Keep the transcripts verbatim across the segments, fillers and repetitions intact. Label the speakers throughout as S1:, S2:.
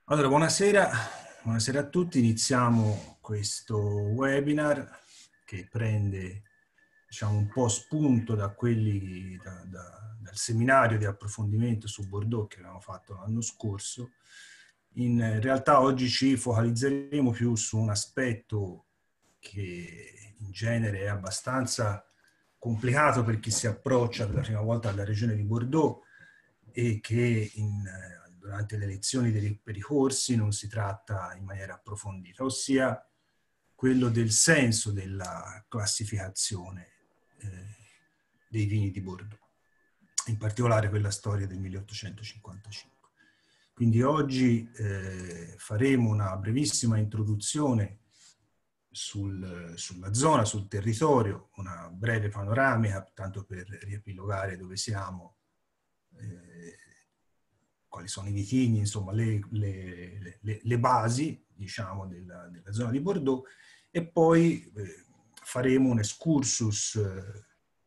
S1: Allora, buonasera, buonasera a tutti. Iniziamo questo webinar che prende, diciamo, un po' spunto da quelli, da, da, dal seminario di approfondimento su Bordeaux che avevamo fatto l'anno scorso. In realtà oggi ci focalizzeremo più su un aspetto che in genere è abbastanza complicato per chi si approccia per la prima volta alla regione di Bordeaux e che in, durante le lezioni dei, per i corsi non si tratta in maniera approfondita, ossia quello del senso della classificazione eh, dei vini di Bordeaux, in particolare quella storia del milleottocentocinquantacinque. Quindi oggi eh, faremo una brevissima introduzione sul, sulla zona, sul territorio, una breve panoramica, tanto per riepilogare dove siamo, eh, quali sono i vitigni, insomma le, le, le, le basi, diciamo, della, della zona di Bordeaux, e poi eh, faremo un excursus eh,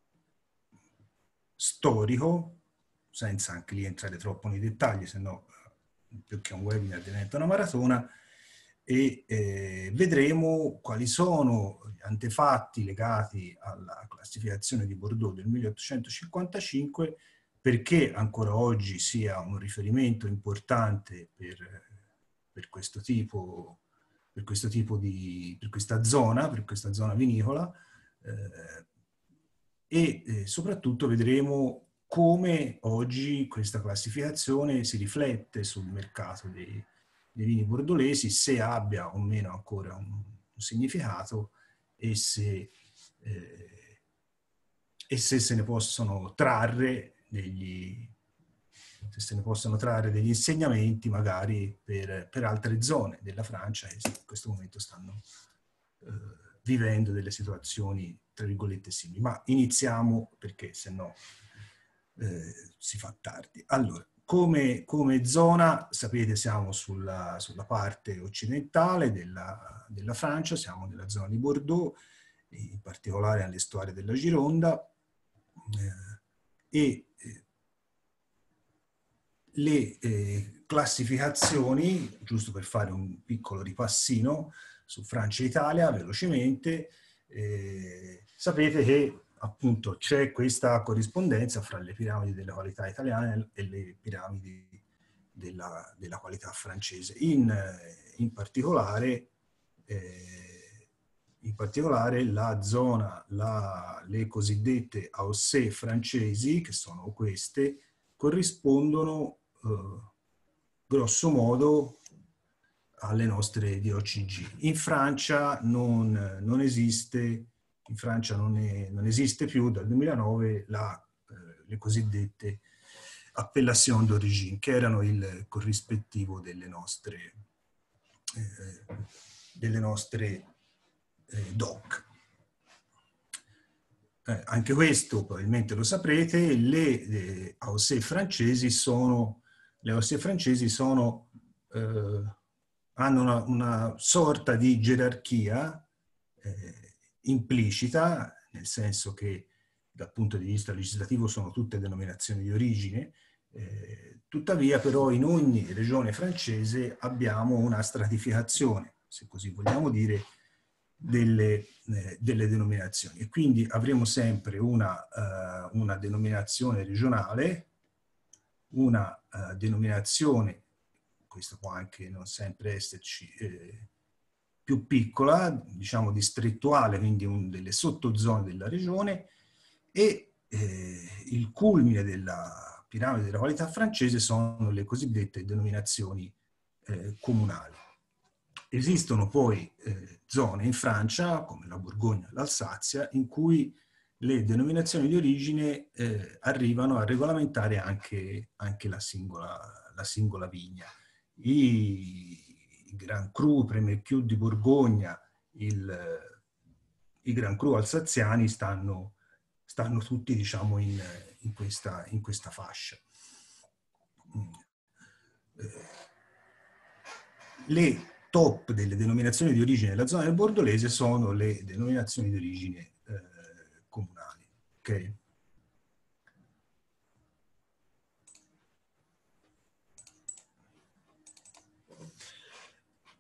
S1: storico, senza anche lì entrare troppo nei dettagli, se no più che un webinar diventa una maratona, e eh, vedremo quali sono gli antefatti legati alla classificazione di Bordeaux del milleottocentocinquantacinque, perché ancora oggi sia un riferimento importante per, per questo tipo, per questo tipo di, per questa zona, per questa zona vinicola, eh, e eh, soprattutto vedremo come oggi questa classificazione si riflette sul mercato dei, dei vini bordolesi, se abbia o meno ancora un, un significato e se, eh, e se se ne possono trarre degli, se se ne possono trarre degli insegnamenti magari per, per altre zone della Francia che in questo momento stanno eh, vivendo delle situazioni tra virgolette simili. Ma iniziamo perché se no eh, si fa tardi. Allora, come, come zona, sapete, siamo sulla, sulla parte occidentale della, della Francia, siamo nella zona di Bordeaux, in particolare all'estuario della Gironda, eh, e eh, le eh, classificazioni, giusto per fare un piccolo ripassino su Francia e Italia, velocemente, eh, sapete che appunto c'è questa corrispondenza fra le piramidi della qualità italiana e le piramidi della, della qualità francese. In, in particolare, eh, in particolare la zona, la, le cosiddette A O C E francesi, che sono queste, corrispondono eh, grosso modo alle nostre D O C G. In Francia non, non esiste, in Francia non, è, non esiste più dal duemilanove la, eh, le cosiddette appellation d'origine, che erano il corrispettivo delle nostre, eh, delle nostre eh, D O C. Eh, anche questo probabilmente lo saprete, le eh, A O C E francesi sono, le A O C E francesi sono, eh, hanno una, una sorta di gerarchia eh, implicita, nel senso che dal punto di vista legislativo sono tutte denominazioni di origine, eh, tuttavia però in ogni regione francese abbiamo una stratificazione, se così vogliamo dire, delle, eh, delle denominazioni, e quindi avremo sempre una, uh, una denominazione regionale, una uh, denominazione, questo può anche non sempre esserci, eh, più piccola, diciamo distrettuale, quindi un, delle sottozone della regione, e eh, il culmine della piramide della qualità francese sono le cosiddette denominazioni eh, comunali. Esistono poi eh, zone in Francia, come la Borgogna e l'Alsazia, in cui le denominazioni di origine eh, arrivano a regolamentare anche, anche la, singola, la singola vigna. I, i Grand Cru, Premier Cru di Borgogna, il, i Grand Cru alsaziani stanno, stanno tutti, diciamo, in, in, questa, in questa fascia. Eh, le top delle denominazioni di origine della zona del bordolese sono le denominazioni di origine eh, comunali. Okay?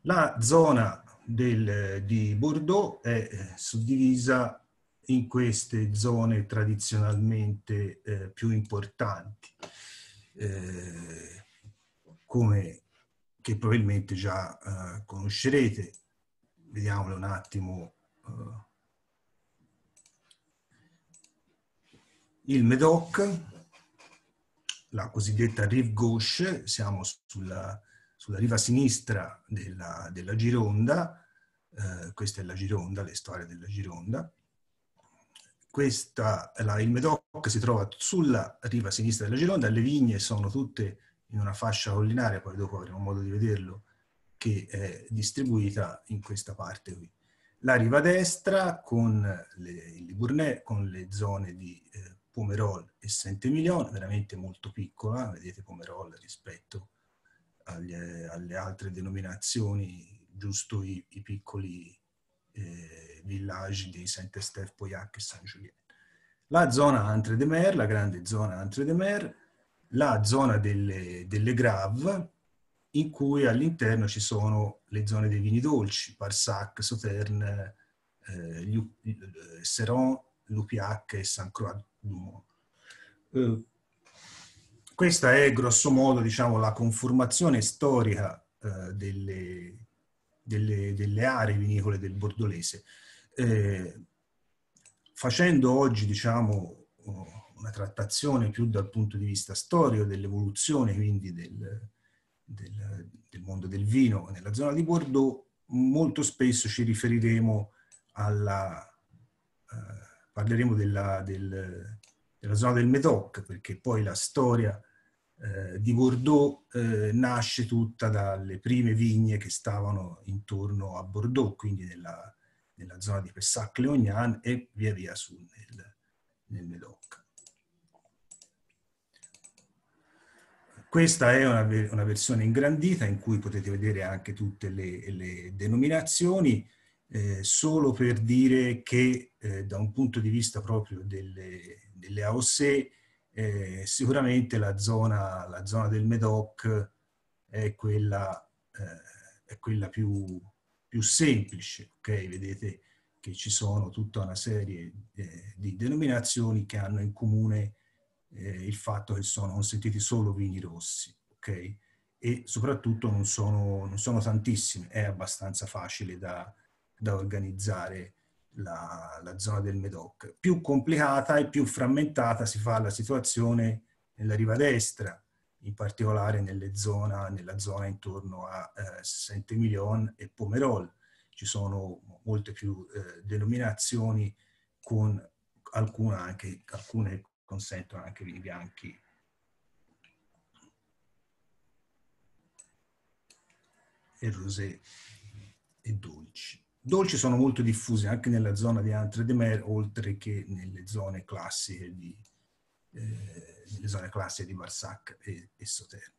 S1: La zona del, di Bordeaux è suddivisa in queste zone tradizionalmente eh, più importanti, eh, come che probabilmente già eh, conoscerete. Vediamole un attimo. Uh, il Médoc, la cosiddetta rive gauche, siamo sulla, sulla riva sinistra della, della Gironda, eh, questa è la Gironda, le storie della Gironda. Questa, la, il Médoc si trova sulla riva sinistra della Gironda, le vigne sono tutte in una fascia collinaria, poi dopo avremo modo di vederlo, che è distribuita in questa parte qui. La riva destra con le, il Libournais, con le zone di eh, Pomerol e Saint-Émilion, veramente molto piccola, vedete Pomerol rispetto agli, alle altre denominazioni, giusto i, i piccoli eh, villaggi di Saint-Estèphe, Pauillac e Saint-Julien. La zona Entre-de-Mer, la grande zona Entre-de-Mer, la zona delle, delle Graves, in cui all'interno ci sono le zone dei vini dolci, Barsac, Sauternes, eh, Seron, Lupiac e Saint-Croix-du-Mont. Eh, questa è grosso modo, diciamo, la conformazione storica eh, delle, delle, delle aree vinicole del Bordolese. Eh, facendo oggi, diciamo, una trattazione più dal punto di vista storico dell'evoluzione quindi del, del, del mondo del vino nella zona di Bordeaux, molto spesso ci riferiremo alla, eh, parleremo della, del, della zona del Médoc, perché poi la storia eh, di Bordeaux eh, nasce tutta dalle prime vigne che stavano intorno a Bordeaux, quindi nella, nella zona di Pessac-Léognan e via via su nel, nel Médoc. Questa è una, una versione ingrandita in cui potete vedere anche tutte le, le denominazioni, eh, solo per dire che eh, da un punto di vista proprio delle, delle A O C, eh, sicuramente la zona, la zona del Médoc è quella, eh, è quella più, più semplice, ok? Vedete che ci sono tutta una serie eh, di denominazioni che hanno in comune Eh, il fatto che sono consentiti solo vini rossi, ok? E soprattutto non sono, non sono tantissimi, è abbastanza facile da, da organizzare la, la zona del Médoc. Più complicata e più frammentata si fa la situazione nella riva destra, in particolare nelle zona, nella zona intorno a eh, Saint-Émilion e Pomerol. Ci sono molte più eh, denominazioni con alcuna anche, alcune consentono anche vini bianchi e rosé e dolci. Dolci sono molto diffusi anche nella zona di Entre-de-Mer, oltre che nelle zone classiche di, eh, nelle zone classiche di Barsac e, e Sauternes.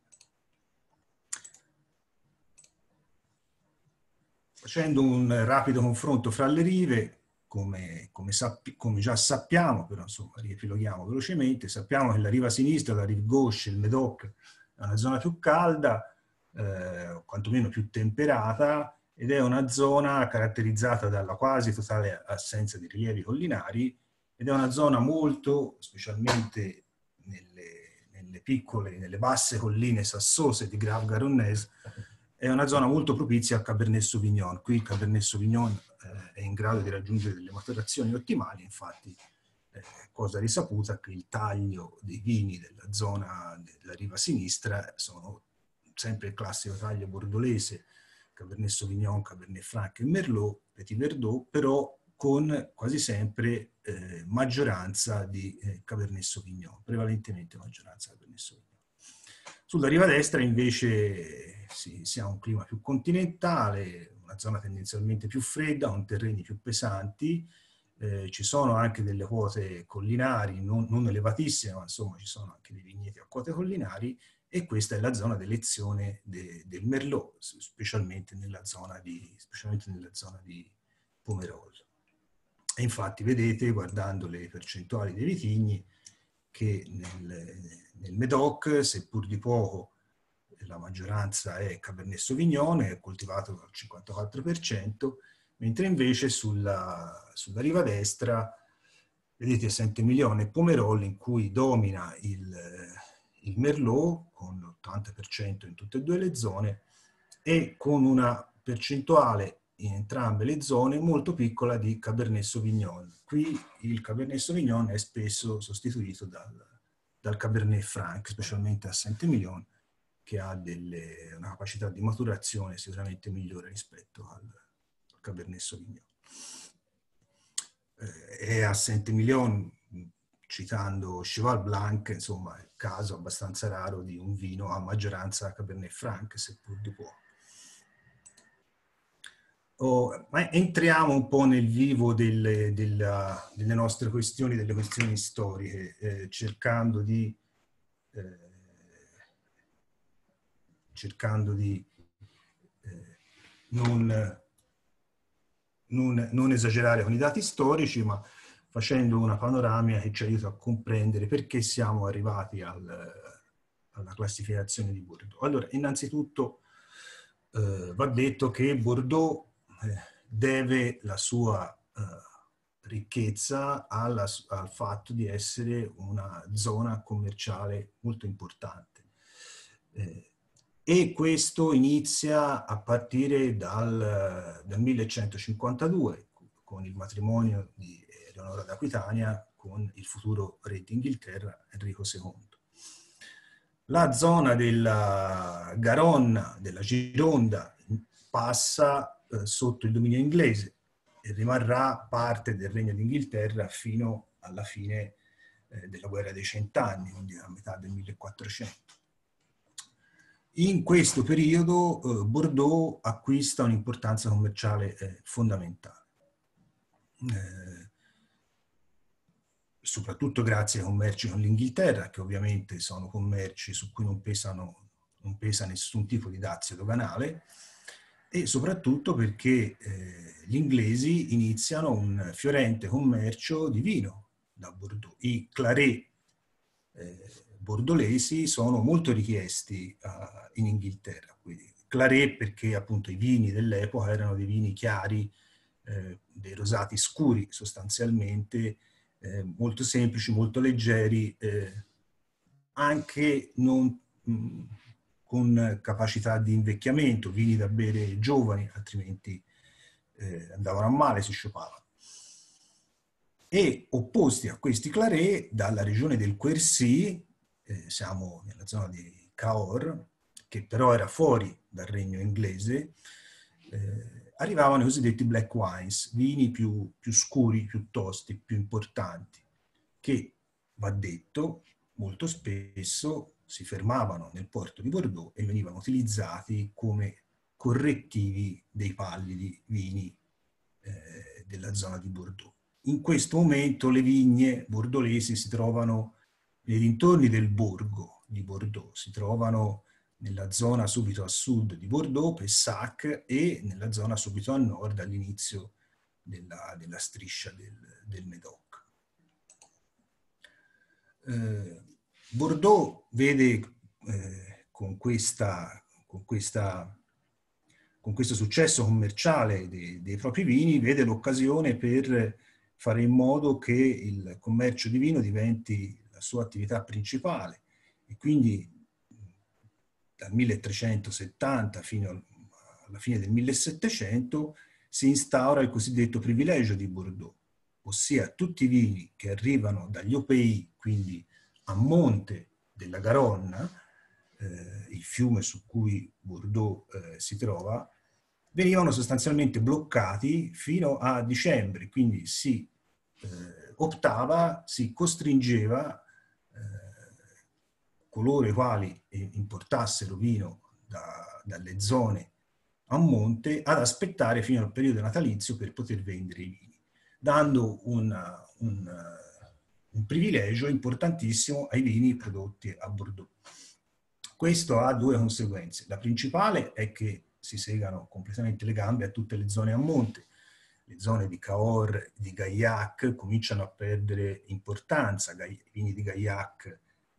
S1: Facendo un rapido confronto fra le rive, Come, come, come già sappiamo, però insomma riepiloghiamo velocemente, sappiamo che la riva sinistra, la rive gauche, il Médoc, è una zona più calda, eh, quantomeno più temperata, ed è una zona caratterizzata dalla quasi totale assenza di rilievi collinari, ed è una zona molto, specialmente nelle, nelle piccole, nelle basse colline sassose di Grave Garonnese, è una zona molto propizia al Cabernet Sauvignon. Qui il Cabernet Sauvignon eh, è in grado di raggiungere delle maturazioni ottimali, infatti eh, cosa risaputa che il taglio dei vini della zona della riva sinistra sono sempre il classico taglio bordolese, Cabernet Sauvignon, Cabernet Franc e Merlot, Petit Verdot, però con quasi sempre eh, maggioranza di eh, Cabernet Sauvignon, prevalentemente maggioranza di Cabernet Sauvignon. Sulla riva destra invece si, si ha un clima più continentale, una zona tendenzialmente più fredda, con terreni più pesanti, eh, ci sono anche delle quote collinari, non, non elevatissime, ma insomma ci sono anche dei vigneti a quote collinari, e questa è la zona d'elezione de, del Merlot, specialmente nella zona di, specialmente nella zona di Pomerol. E infatti vedete, guardando le percentuali dei vitigni, che nel, nel Médoc, seppur di poco, la maggioranza è Cabernet Sauvignon, è coltivato al cinquantaquattro per cento, mentre invece sulla, sulla riva destra vedete Saint-Émilion e Pomerol, in cui domina il, il Merlot con l'ottanta per cento in tutte e due le zone e con una percentuale in entrambe le zone molto piccola di Cabernet Sauvignon. Qui il Cabernet Sauvignon è spesso sostituito dal, dal Cabernet Franc, specialmente a Saint-Émilion, che ha delle, una capacità di maturazione sicuramente migliore rispetto al, al Cabernet Sauvignon. Eh, e a Saint-Émilion, citando Cheval Blanc, insomma, è il caso abbastanza raro di un vino a maggioranza Cabernet Franc, seppur di poco. Oh, ma entriamo un po' nel vivo delle, della, delle nostre questioni, delle questioni storiche, eh, cercando di, eh, cercando di eh, non, non, non esagerare con i dati storici, ma facendo una panoramica che ci aiuta a comprendere perché siamo arrivati al, alla classificazione di Bordeaux. Allora, innanzitutto eh, va detto che Bordeaux deve la sua uh, ricchezza alla, al fatto di essere una zona commerciale molto importante. Eh, e questo inizia a partire dal, dal millecentocinquantadue, con il matrimonio di Eleonora d'Aquitania con il futuro re d'Inghilterra Enrico secondo. La zona della Garonne, della Gironda, passa sotto il dominio inglese e rimarrà parte del Regno d'Inghilterra fino alla fine eh, della guerra dei cent'anni, quindi a metà del millequattrocento. In questo periodo eh, Bordeaux acquista un'importanza commerciale eh, fondamentale, eh, soprattutto grazie ai commerci con l'Inghilterra, che ovviamente sono commerci su cui non, pesano, non pesa nessun tipo di dazio doganale, e soprattutto perché eh, gli inglesi iniziano un fiorente commercio di vino da Bordeaux. I claret eh, bordolesi sono molto richiesti uh, in Inghilterra. Quindi, claret perché appunto i vini dell'epoca erano dei vini chiari, eh, dei rosati scuri sostanzialmente, eh, molto semplici, molto leggeri, eh, anche non... Mh, con capacità di invecchiamento, vini da bere giovani, altrimenti eh, andavano a male, si sciopavano. E opposti a questi claret, dalla regione del Quercy, eh, siamo nella zona di Cahors, che però era fuori dal regno inglese, eh, arrivavano i cosiddetti black wines, vini più, più scuri, più tosti, più importanti, che, va detto, molto spesso si fermavano nel porto di Bordeaux e venivano utilizzati come correttivi dei pallidi vini eh, della zona di Bordeaux. In questo momento le vigne bordolesi si trovano nei dintorni del borgo di Bordeaux, si trovano nella zona subito a sud di Bordeaux, Pessac, e nella zona subito a nord all'inizio della, della striscia del, del Médoc. Eh, Bordeaux vede eh, con, questa, con, questa, con questo successo commerciale dei, dei propri vini, vede l'occasione per fare in modo che il commercio di vino diventi la sua attività principale, e quindi dal milletrecentosettanta fino alla fine del millesettecento si instaura il cosiddetto privilegio di Bordeaux, ossia tutti i vini che arrivano dagli O P I, quindi a monte della Garonne, eh, il fiume su cui Bordeaux eh, si trova, venivano sostanzialmente bloccati fino a dicembre, quindi si eh, optava, si costringeva eh, coloro i quali importassero vino da, dalle zone a monte ad aspettare fino al periodo natalizio per poter vendere i vini, dando una, un, un privilegio importantissimo ai vini prodotti a Bordeaux. Questo ha due conseguenze. La principale è che si segano completamente le gambe a tutte le zone a monte. Le zone di Cahors, di Gaillac cominciano a perdere importanza. I vini di Gaillac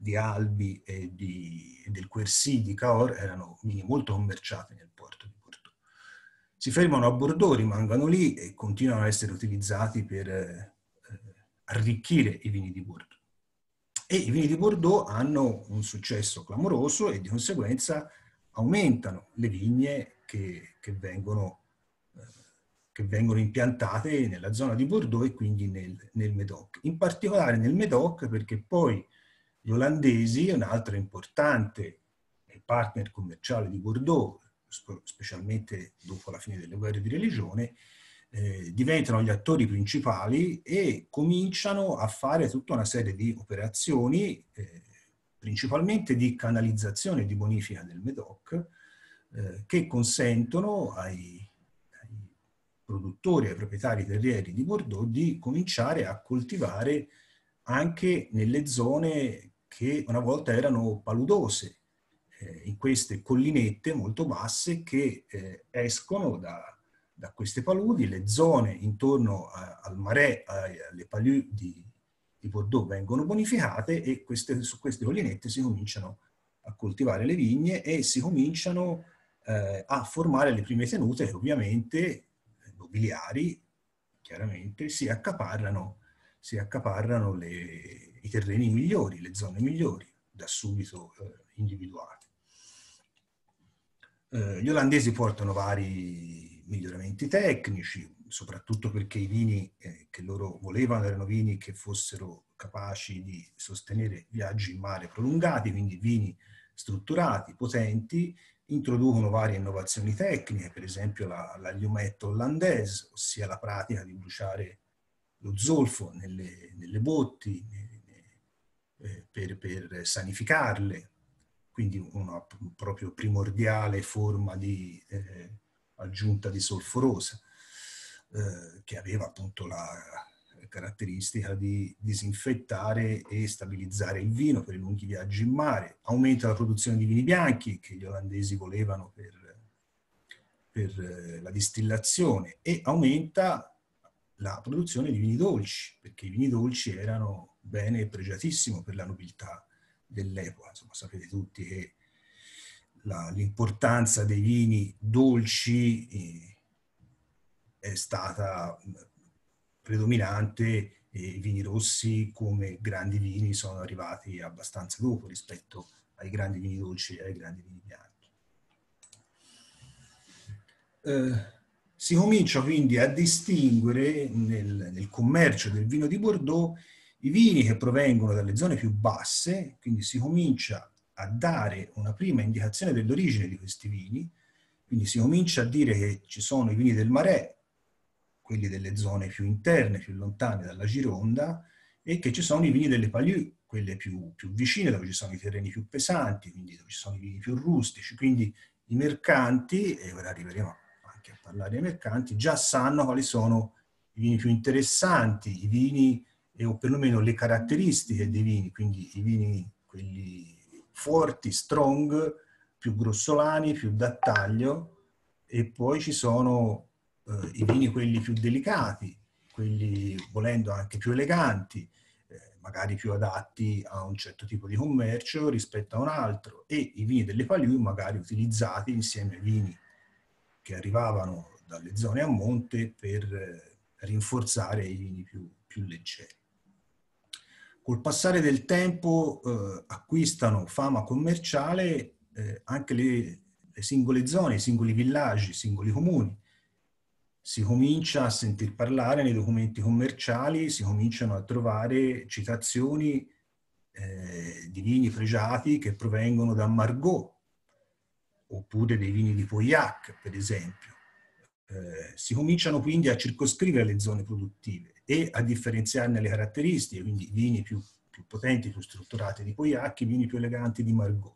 S1: di Albi e, di, e del Quercy di Cahors erano vini molto commerciati nel porto di Bordeaux. Si fermano a Bordeaux, rimangono lì e continuano a essere utilizzati per eh, arricchire i vini di Bordeaux. E i vini di Bordeaux hanno un successo clamoroso e di conseguenza aumentano le vigne che, che, vengono, eh, che vengono impiantate nella zona di Bordeaux e quindi nel, nel Médoc. In particolare nel Médoc, perché poi gli olandesi, un altro importante partner commerciale di Bordeaux, specialmente dopo la fine delle guerre di religione, eh, diventano gli attori principali e cominciano a fare tutta una serie di operazioni, eh, principalmente di canalizzazione e di bonifica del Médoc, eh, che consentono ai, ai produttori, ai proprietari terrieri di Bordeaux di cominciare a coltivare anche nelle zone che una volta erano paludose, eh, in queste collinette molto basse che eh, escono da, da queste paludi. Le zone intorno a, al Marais, alle paludi di, di Bordeaux vengono bonificate e queste, su queste collinette si cominciano a coltivare le vigne e si cominciano eh, a formare le prime tenute che ovviamente nobiliari, chiaramente, si accaparrano si accaparrano le, i terreni migliori, le zone migliori, da subito eh, individuate. Eh, gli olandesi portano vari miglioramenti tecnici, soprattutto perché i vini eh, che loro volevano erano vini che fossero capaci di sostenere viaggi in mare prolungati, quindi vini strutturati, potenti. Introducono varie innovazioni tecniche, per esempio la, la liumette hollandaise, ossia la pratica di bruciare lo zolfo nelle, nelle botti eh, per, per sanificarle, quindi una proprio primordiale forma di eh, aggiunta di solforosa, eh, che aveva appunto la caratteristica di disinfettare e stabilizzare il vino per i lunghi viaggi in mare. Aumenta la produzione di vini bianchi che gli olandesi volevano per, per la distillazione e aumenta la produzione di vini dolci, perché i vini dolci erano bene pregiatissimo per la nobiltà dell'epoca. Insomma, sapete tutti che l'importanza dei vini dolci eh, è stata predominante e i vini rossi come grandi vini sono arrivati abbastanza dopo rispetto ai grandi vini dolci e ai grandi vini bianchi. Eh, Si comincia quindi a distinguere nel, nel commercio del vino di Bordeaux i vini che provengono dalle zone più basse, quindi si comincia a dare una prima indicazione dell'origine di questi vini, quindi si comincia a dire che ci sono i vini del Marais, quelli delle zone più interne, più lontane dalla Gironda, e che ci sono i vini delle Palieu, quelle più, più vicine, dove ci sono i terreni più pesanti, quindi dove ci sono i vini più rustici, quindi i mercanti, e ora arriveremo anche a parlare dei mercanti, già sanno quali sono i vini più interessanti, i vini, eh, o perlomeno le caratteristiche dei vini, quindi i vini, quelli forti, strong, più grossolani, più da taglio, e poi ci sono eh, i vini quelli più delicati, quelli volendo anche più eleganti, eh, magari più adatti a un certo tipo di commercio rispetto a un altro, e i vini delle Palieu magari utilizzati insieme ai vini che arrivavano dalle zone a monte per eh, rinforzare i vini più, più leggeri. Col passare del tempo eh, acquistano fama commerciale eh, anche le, le singole zone, i singoli villaggi, i singoli comuni. Si comincia a sentir parlare nei documenti commerciali, si cominciano a trovare citazioni eh, di vini pregiati che provengono da Margaux, oppure dei vini di Pauillac, per esempio. Eh, si cominciano quindi a circoscrivere le zone produttive e a differenziarne le caratteristiche, quindi i vini più, più potenti, più strutturati di Pauillac, i vini più eleganti di Margaux.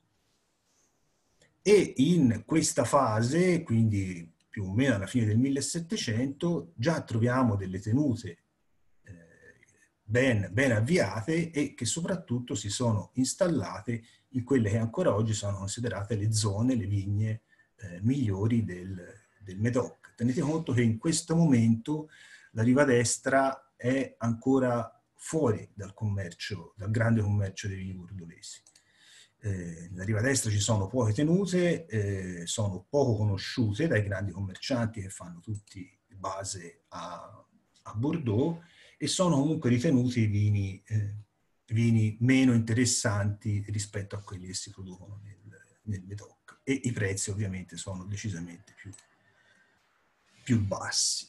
S1: E in questa fase, quindi più o meno alla fine del millesettecento, già troviamo delle tenute eh, ben, ben avviate e che soprattutto si sono installate in quelle che ancora oggi sono considerate le zone, le vigne eh, migliori del, del Médoc. Tenete conto che in questo momento la riva destra è ancora fuori dal commercio, dal grande commercio dei vini bordolesi. Eh, nella riva destra ci sono poche tenute, eh, sono poco conosciute dai grandi commercianti che fanno tutti base a, a Bordeaux, e sono comunque ritenuti vini, eh, vini meno interessanti rispetto a quelli che si producono nel, nel Médoc, e i prezzi ovviamente sono decisamente più, più bassi.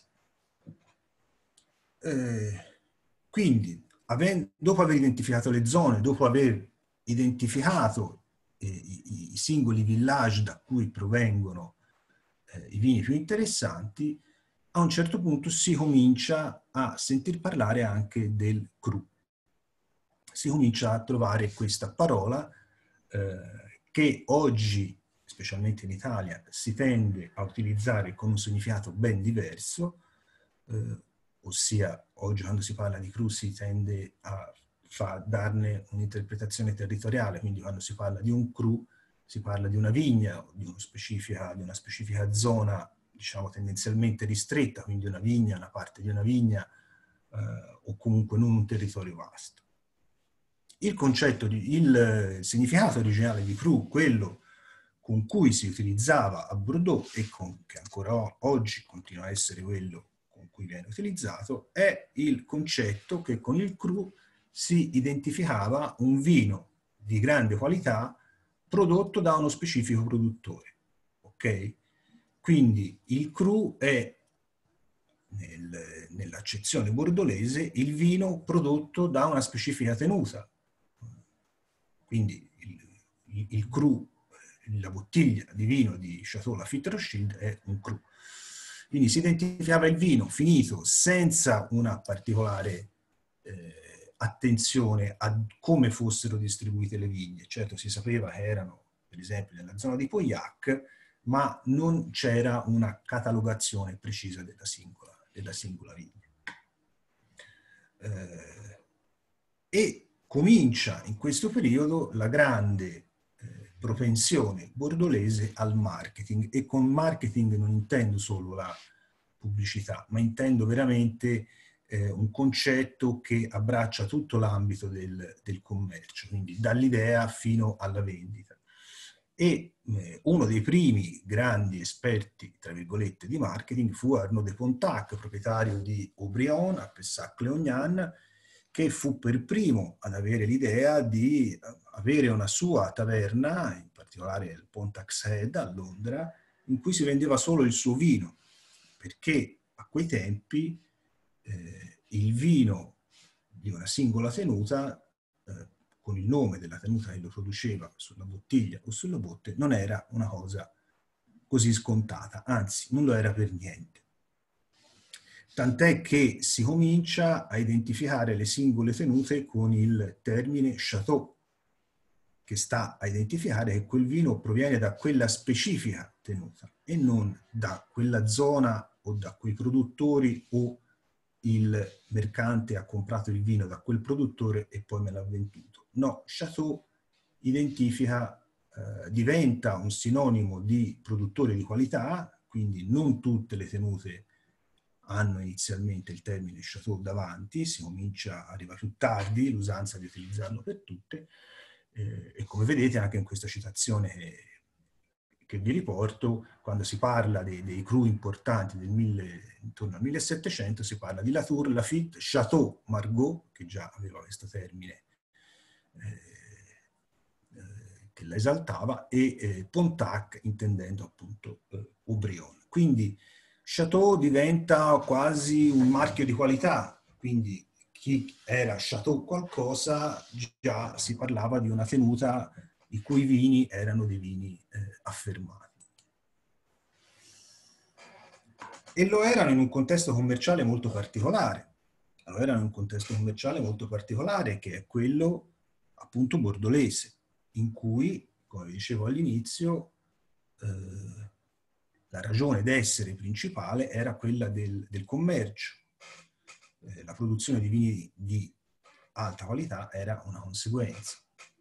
S1: Eh, quindi, avendo, dopo aver identificato le zone, dopo aver identificato eh, i, i singoli village da cui provengono eh, i vini più interessanti, a un certo punto si comincia a sentir parlare anche del cru. Si comincia a trovare questa parola eh, che oggi, specialmente in Italia, si tende a utilizzare con un significato ben diverso, eh, ossia oggi quando si parla di cru si tende a fa, darne un'interpretazione territoriale, quindi quando si parla di un cru si parla di una vigna, di, uno specifica, di una specifica zona, diciamo tendenzialmente ristretta, quindi una vigna, una parte di una vigna, eh, o comunque non un territorio vasto. Il concetto, di, il significato originale di cru, quello con cui si utilizzava a Bordeaux e con, che ancora oggi continua a essere quello con cui viene utilizzato, è il concetto che con il cru si identificava un vino di grande qualità prodotto da uno specifico produttore. Ok? Quindi il cru è, nel, nell'accezione bordolese, il vino prodotto da una specifica tenuta. Quindi il, il, il cru, la bottiglia di vino di Château Lafite Rothschild è un cru. Quindi si identificava il vino finito senza una particolare eh, attenzione a come fossero distribuite le vigne. Certo, si sapeva che erano, per esempio, nella zona di Pauillac, ma non c'era una catalogazione precisa della singola, della singola vigna. Eh, e comincia in questo periodo la grande eh, propensione bordolese al marketing, e con marketing non intendo solo la pubblicità, ma intendo veramente eh, un concetto che abbraccia tutto l'ambito del, del commercio, quindi dall'idea fino alla vendita. E eh, uno dei primi grandi esperti, tra virgolette, di marketing fu Arnaud de Pontac, proprietario di Aubryon a Pessac-Léognan, che fu per primo ad avere l'idea di avere una sua taverna, in particolare il Pontac's Head a Londra, in cui si vendeva solo il suo vino, perché a quei tempi eh, il vino di una singola tenuta, eh, con il nome della tenuta che lo produceva sulla bottiglia o sulla botte, non era una cosa così scontata, anzi non lo era per niente. Tant'è che si comincia a identificare le singole tenute con il termine Château, che sta a identificare che quel vino proviene da quella specifica tenuta e non da quella zona o da quei produttori, o il mercante ha comprato il vino da quel produttore e poi me l'ha venduto. No, Château identifica, eh, diventa un sinonimo di produttore di qualità, quindi non tutte le tenute hanno inizialmente il termine Château davanti, si comincia, arriva più tardi l'usanza di utilizzarlo per tutte, eh, e come vedete anche in questa citazione che, che vi riporto, quando si parla dei, dei cru importanti del mille, intorno al millesettecento, si parla di Latour, Lafite, Château, Margaux, che già aveva questo termine eh, eh, che la esaltava, e eh, Pontac, intendendo appunto eh, Aubryon. Quindi Château diventa quasi un marchio di qualità, quindi chi era Château qualcosa, già si parlava di una tenuta i cui vini erano dei vini eh, affermati. E lo erano in un contesto commerciale molto particolare. Lo erano in un contesto commerciale molto particolare, che è quello appunto bordolese, in cui, come vi dicevo all'inizio, eh, la ragione d'essere principale era quella del, del commercio. Eh, la produzione di vini di alta qualità era una conseguenza.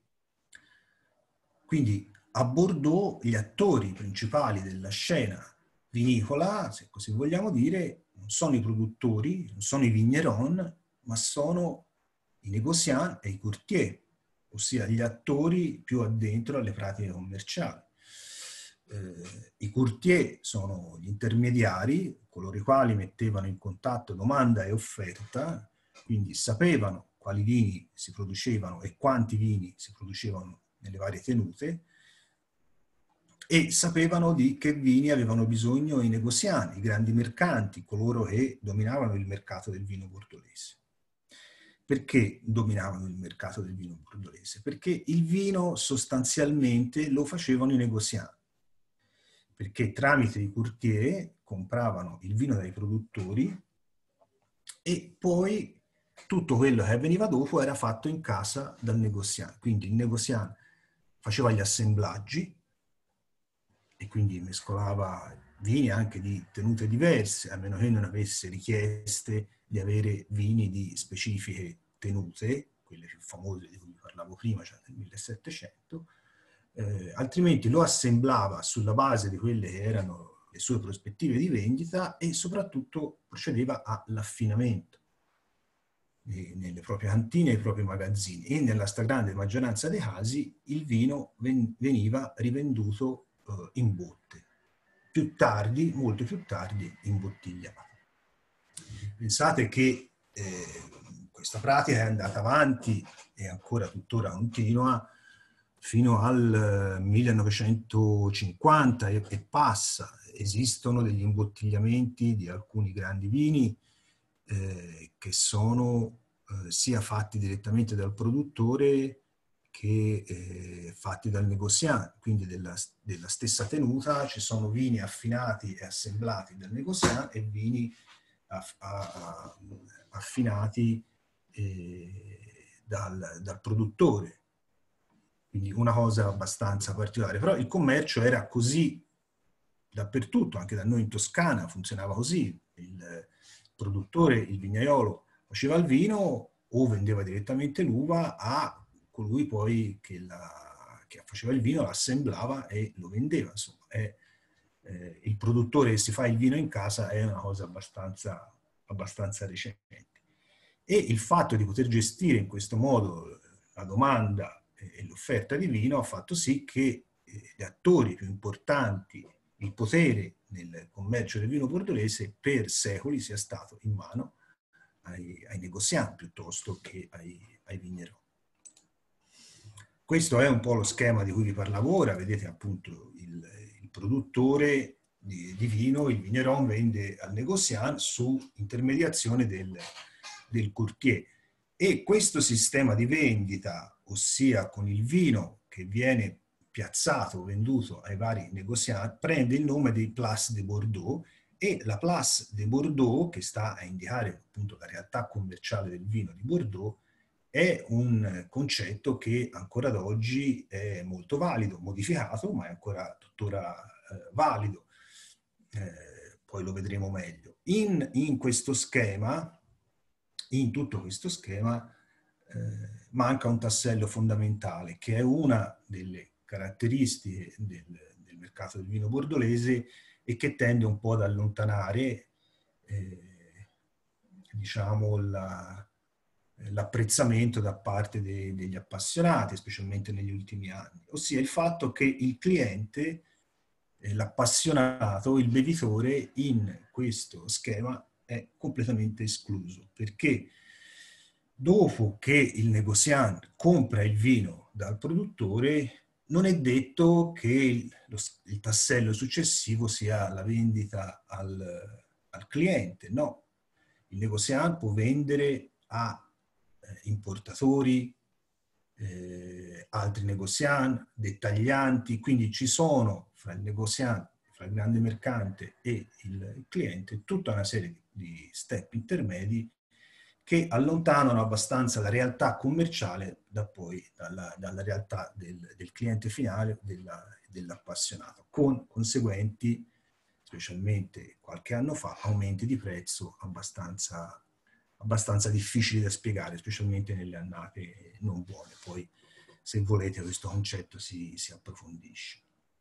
S1: Quindi a Bordeaux gli attori principali della scena vinicola, se così vogliamo dire, non sono i produttori, non sono i vigneron, ma sono i négociants e i courtiers, ossia gli attori più addentro alle pratiche commerciali. Eh, I courtier sono gli intermediari, coloro i quali mettevano in contatto domanda e offerta, quindi sapevano quali vini si producevano e quanti vini si producevano nelle varie tenute, e sapevano di che vini avevano bisogno i negozianti, i grandi mercanti, coloro che dominavano il mercato del vino bordolese. Perché dominavano il mercato del vino bordolese? Perché il vino sostanzialmente lo facevano i negozianti, perché tramite i courtier compravano il vino dai produttori e poi tutto quello che veniva dopo era fatto in casa dal negoziante. Quindi il negoziante faceva gli assemblaggi e quindi mescolava vini anche di tenute diverse, a meno che non avesse richieste di avere vini di specifiche tenute, quelle più famose di cui parlavo prima, cioè nel millesettecento, eh, altrimenti lo assemblava sulla base di quelle che erano le sue prospettive di vendita e soprattutto procedeva all'affinamento nelle proprie cantine e nei propri magazzini, e nella stragrande maggioranza dei casi il vino veniva rivenduto eh, in botte, più tardi, molto più tardi, imbottigliato. Pensate che eh, questa pratica è andata avanti e ancora tuttora continua fino al millenovecentocinquanta e, e passa. Esistono degli imbottigliamenti di alcuni grandi vini eh, che sono eh, sia fatti direttamente dal produttore che eh, fatti dal negoziante, quindi della, della stessa tenuta ci sono vini affinati e assemblati dal negoziante e vini aff, a, a, affinati eh, dal, dal produttore. Quindi una cosa abbastanza particolare, però il commercio era così dappertutto, anche da noi in Toscana funzionava così. Il produttore, il vignaiolo, faceva il vino o vendeva direttamente l'uva a colui poi che, la, che faceva il vino, l'assemblava e lo vendeva. Insomma, è, eh, il produttore che si fa il vino in casa è una cosa abbastanza, abbastanza recente. E il fatto di poter gestire in questo modo la domanda e l'offerta di vino ha fatto sì che gli attori più importanti, il potere nel commercio del vino bordolese per secoli sia stato in mano ai, ai negozianti piuttosto che ai, ai vigneroni. Questo è un po' lo schema di cui vi parlavo ora, vedete appunto il, il produttore di, di vino, il vigneron vende al negoziante su intermediazione del, del courtier. E questo sistema di vendita, ossia con il vino che viene piazzato, venduto ai vari negozianti, prende il nome di Place de Bordeaux, e la Place de Bordeaux, che sta a indicare appunto la realtà commerciale del vino di Bordeaux, è un concetto che ancora ad oggi è molto valido, modificato, ma è ancora tuttora eh, valido. Eh, poi lo vedremo meglio. In, in questo schema, in tutto questo schema, eh, manca un tassello fondamentale, che è una delle caratteristiche del, del mercato del vino bordolese e che tende un po' ad allontanare, eh, diciamo, la l'apprezzamento da parte de, degli appassionati, specialmente negli ultimi anni, ossia il fatto che il cliente, eh, l'appassionato, il bevitore in questo schema è completamente escluso, perché dopo che il negoziante compra il vino dal produttore, non è detto che il, lo, il tassello successivo sia la vendita al, al cliente, no. Il negoziante può vendere a importatori, eh, altri negozianti, dettaglianti, quindi ci sono fra il negoziante, fra il grande mercante e il cliente tutta una serie di step intermedi che allontanano abbastanza la realtà commerciale da poi dalla, dalla realtà del, del cliente finale, della, dell'appassionato, con conseguenti, specialmente qualche anno fa, aumenti di prezzo abbastanza abbastanza difficili da spiegare, specialmente nelle annate non buone. Poi, se volete, questo concetto si, si approfondisce.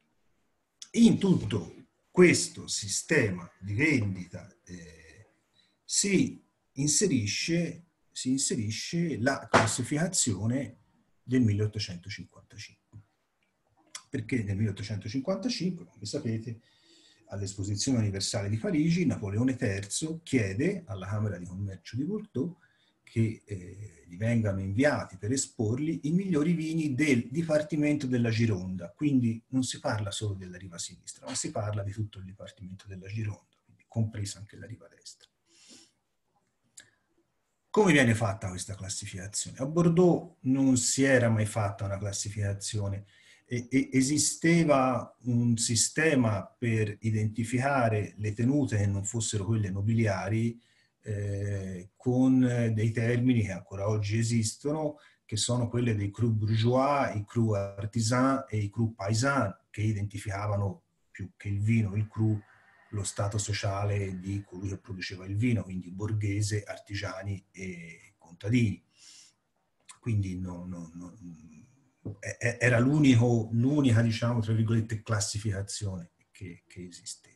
S1: In tutto questo sistema di vendita eh, si inserisce si inserisce la classificazione del milleottocentocinquantacinque. Perché nel milleottocentocinquantacinque, come sapete, all'Esposizione Universale di Parigi, Napoleone terzo chiede alla Camera di Commercio di Bordeaux che eh, gli vengano inviati per esporli i migliori vini del Dipartimento della Gironda. Quindi non si parla solo della riva sinistra, ma si parla di tutto il Dipartimento della Gironda, quindi compresa anche la riva destra. Come viene fatta questa classificazione? A Bordeaux non si era mai fatta una classificazione. E, e esisteva un sistema per identificare le tenute che non fossero quelle nobiliari eh, con dei termini che ancora oggi esistono, che sono quelle dei cru bourgeois, i cru artisan e i cru paysan, che identificavano più che il vino, il cru, lo stato sociale di colui che produceva il vino, quindi borghese, artigiani e contadini. Quindi no, no, no, era l'unica, diciamo, tra virgolette, classificazione che, che esisteva.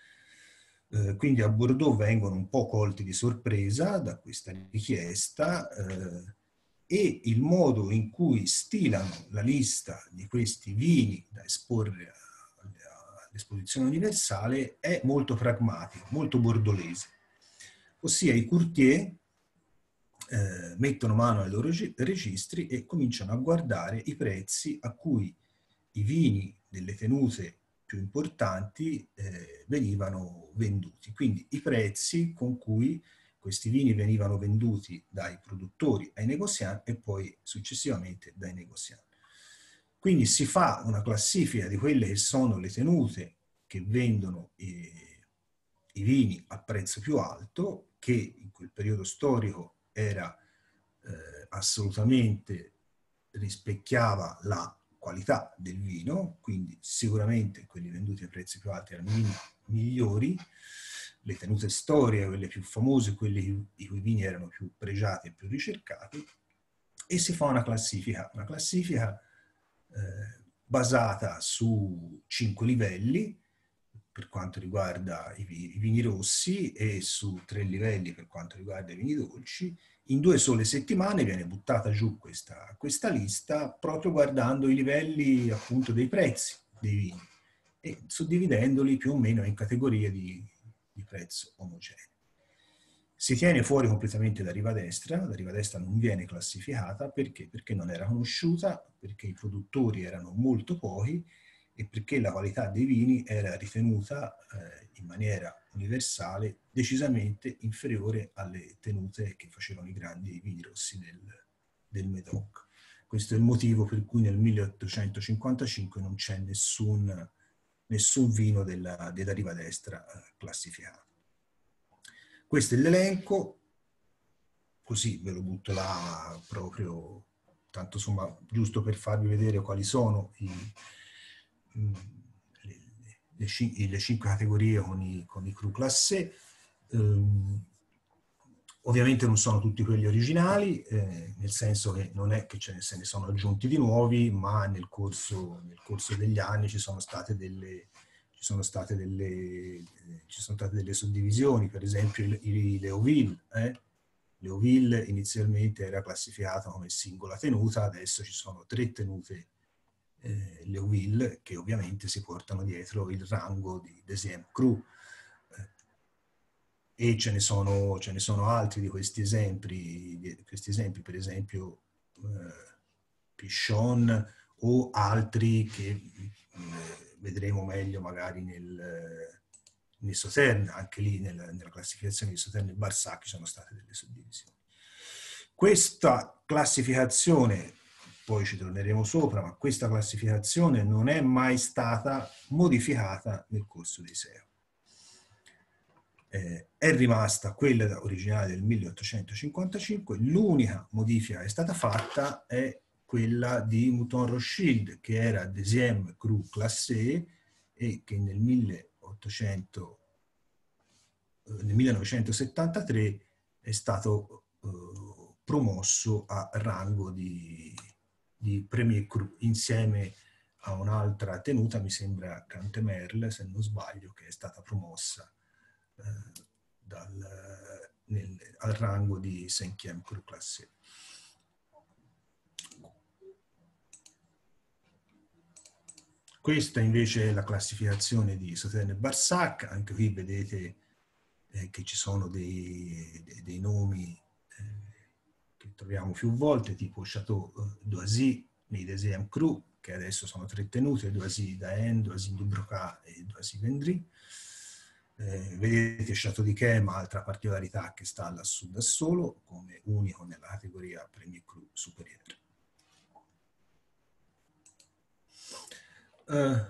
S1: Eh, quindi a Bordeaux vengono un po' colti di sorpresa da questa richiesta eh, e il modo in cui stilano la lista di questi vini da esporre all'Esposizione Universale è molto pragmatico, molto bordolese. Ossia i courtier Eh, mettono mano ai loro registri e cominciano a guardare i prezzi a cui i vini delle tenute più importanti eh, venivano venduti. Quindi i prezzi con cui questi vini venivano venduti dai produttori ai negozianti e poi successivamente dai negozianti. Quindi si fa una classifica di quelle che sono le tenute che vendono i, i vini a prezzo più alto, che in quel periodo storico era eh, assolutamente rispecchiava la qualità del vino, quindi sicuramente quelli venduti a prezzi più alti erano i vini migliori, le tenute storiche, quelle più famose, quelle i cui vini erano più pregiati e più ricercati, e si fa una classifica, una classifica eh, basata su cinque livelli, per quanto riguarda i, i vini rossi e su tre livelli per quanto riguarda i vini dolci. In due sole settimane viene buttata giù questa, questa lista proprio guardando i livelli appunto dei prezzi dei vini e suddividendoli più o meno in categorie di, di prezzo omogeneo. Si tiene fuori completamente la riva destra, la riva destra non viene classificata perché? Perché non era conosciuta, perché i produttori erano molto pochi e perché la qualità dei vini era ritenuta eh, in maniera universale decisamente inferiore alle tenute che facevano i grandi vini rossi del, del Médoc. Questo è il motivo per cui nel milleottocentocinquantacinque non c'è nessun, nessun vino della, della riva destra eh, classificato. Questo è l'elenco, così ve lo butto là proprio, tanto insomma, giusto per farvi vedere quali sono i, le, le, le cinque categorie con i, con i cru classé. Um, ovviamente non sono tutti quelli originali, eh, nel senso che non è che ce ne, se ne sono aggiunti di nuovi, ma nel corso, nel corso degli anni ci sono state delle, ci sono state delle, ci sono state delle suddivisioni, per esempio il, il Léoville. Eh? Léoville inizialmente era classificato come singola tenuta, adesso ci sono tre tenute eh, Léoville che ovviamente si portano dietro il rango di deuxième cru. E ce ne sono, ce ne sono altri di questi esempi, di questi esempi per esempio eh, Pichon o altri che eh, vedremo meglio magari nel, nel Sauternes, anche lì nel, nella classificazione di Sauternes e Barsac ci sono state delle suddivisioni. Questa classificazione, poi ci torneremo sopra, ma questa classificazione non è mai stata modificata nel corso dei secoli. Eh, è rimasta quella originale del milleottocentocinquantacinque, l'unica modifica che è stata fatta è quella di Mouton Rothschild, che era deuxième cru classé e che nel, milleottocento, eh, nel millenovecentosettantatré è stato eh, promosso a rango di, di premier cru, insieme a un'altra tenuta, mi sembra Cantemerle, se non sbaglio, che è stata promossa Dal, nel, al rango di cinquième cru classé. Questa invece è la classificazione di Sauternes e Barsac. Anche qui vedete eh, che ci sono dei, dei, dei nomi eh, che troviamo più volte, tipo Château d'Oisy nei deuxième cru, che adesso sono tre tenute, Doisy d'Ain, Doisy du Brocas e Doisy Vendry. Eh, vedete Château d'Yquem, altra particolarità che sta lassù da solo, come unico nella categoria Premier Cru superiore. Uh,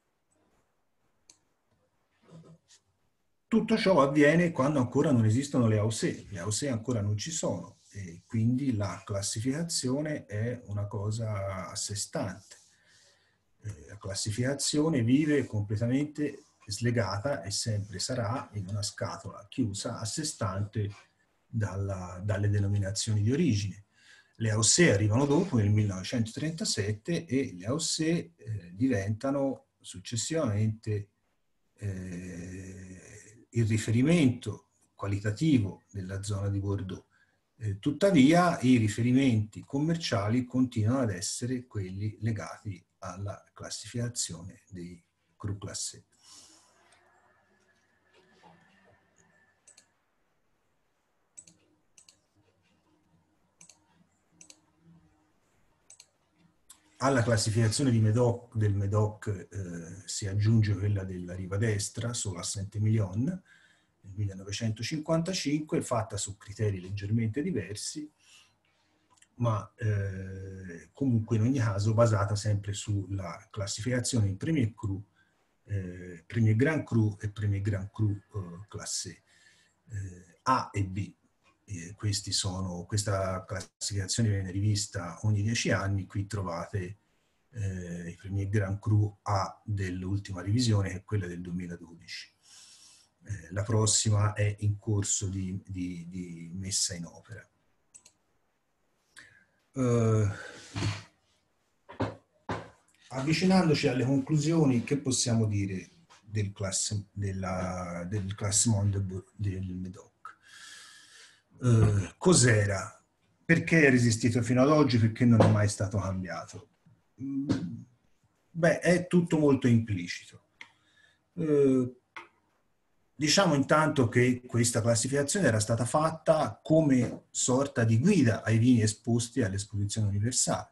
S1: tutto ciò avviene quando ancora non esistono le A O C E. Le A O C E ancora non ci sono e quindi la classificazione è una cosa a sé stante. Eh, la classificazione vive completamente slegata e sempre sarà in una scatola chiusa a sé stante dalla, dalle denominazioni di origine. Le A O C E arrivano dopo, nel millenovecentotrentasette, e le A O C E eh, diventano successivamente eh, il riferimento qualitativo della zona di Bordeaux. Eh, tuttavia i riferimenti commerciali continuano ad essere quelli legati alla classificazione dei cru classé. Alla classificazione di Médoc, del Médoc eh, si aggiunge quella della riva destra, solo a Saint-Émilion, nel millenovecentocinquantacinque, fatta su criteri leggermente diversi, ma eh, comunque in ogni caso basata sempre sulla classificazione in Premier Cru, eh, Premier Grand Cru e Premier Grand Cru eh, classe eh, A e B. Eh, questi sono, questa classificazione viene rivista ogni dieci anni. Qui trovate eh, i Premier Grand Cru A dell'ultima revisione, che è quella del duemiladodici. Eh, la prossima è in corso di, di, di messa in opera. Uh, avvicinandoci alle conclusioni, che possiamo dire del, classe, della, del classement del, del Médoc? Uh, cos'era? Perché è resistito fino ad oggi? Perché non è mai stato cambiato? Mm, beh, è tutto molto implicito. Uh, Diciamo intanto che questa classificazione era stata fatta come sorta di guida ai vini esposti all'esposizione universale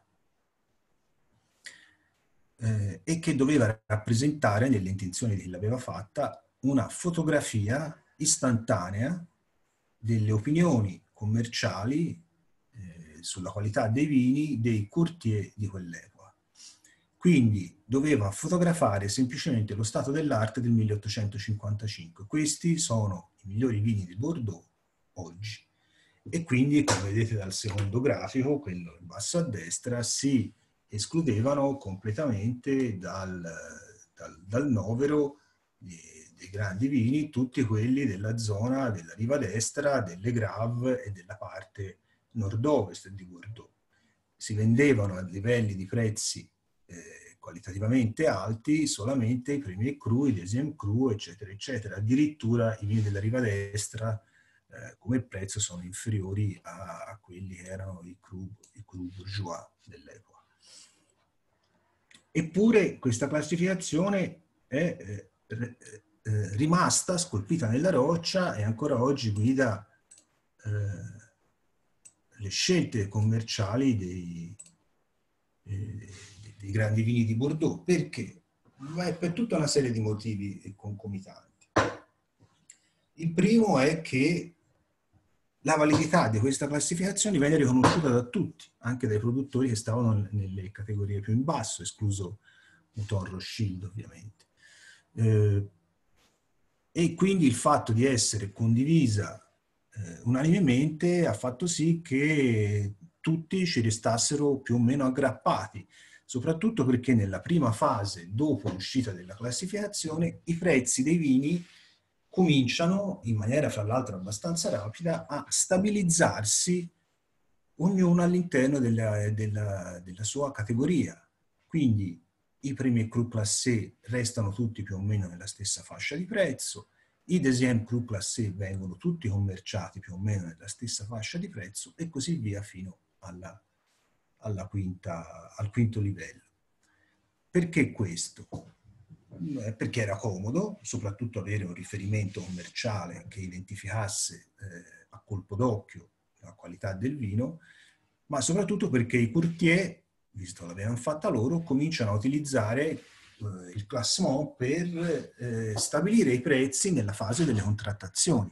S1: eh, e che doveva rappresentare, nelle intenzioni di chi l'aveva fatta, una fotografia istantanea delle opinioni commerciali eh, sulla qualità dei vini dei courtier di quell'epoca. Quindi doveva fotografare semplicemente lo stato dell'arte del milleottocentocinquantacinque. Questi sono i migliori vini di Bordeaux oggi. E quindi, come vedete dal secondo grafico, quello in basso a destra, si escludevano completamente dal, dal, dal novero di, dei grandi vini tutti quelli della zona della riva destra, delle Graves e della parte nord-ovest di Bordeaux. Si vendevano a livelli di prezzi Eh, qualitativamente alti solamente i primi cru, i deuxième cru, eccetera, eccetera. Addirittura i vini della riva destra eh, come prezzo sono inferiori a, a quelli che erano i cru, i cru bourgeois dell'epoca. Eppure questa classificazione è eh, eh, rimasta scolpita nella roccia e ancora oggi guida eh, le scelte commerciali dei eh, dei grandi vini di Bordeaux. Perché? Beh, per tutta una serie di motivi concomitanti. Il primo è che la validità di questa classificazione viene riconosciuta da tutti, anche dai produttori che stavano nelle categorie più in basso, escluso Mouton Rothschild ovviamente. Eh, e quindi il fatto di essere condivisa eh, unanimemente ha fatto sì che tutti ci restassero più o meno aggrappati, soprattutto perché nella prima fase, dopo l'uscita della classificazione, i prezzi dei vini cominciano, in maniera fra l'altro abbastanza rapida, a stabilizzarsi ognuno all'interno della, della, della sua categoria. Quindi i primi cru classé restano tutti più o meno nella stessa fascia di prezzo, I deuxième cru classé vengono tutti commerciati più o meno nella stessa fascia di prezzo e così via fino alla, alla quinta, al quinto livello. Perché questo? Perché era comodo, soprattutto avere un riferimento commerciale che identificasse eh, a colpo d'occhio la qualità del vino, ma soprattutto perché i courtier, visto che l'avevano fatta loro, cominciano a utilizzare eh, il classement per eh, stabilire i prezzi nella fase delle contrattazioni.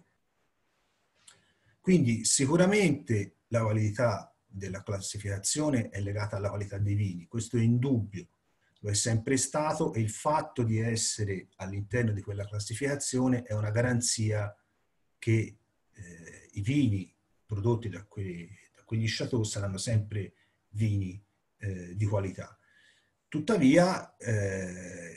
S1: Quindi sicuramente la validità della classificazione è legata alla qualità dei vini, questo è indubbio, lo è sempre stato, e il fatto di essere all'interno di quella classificazione è una garanzia che eh, i vini prodotti da, que, da quegli chateau saranno sempre vini eh, di qualità. Tuttavia eh,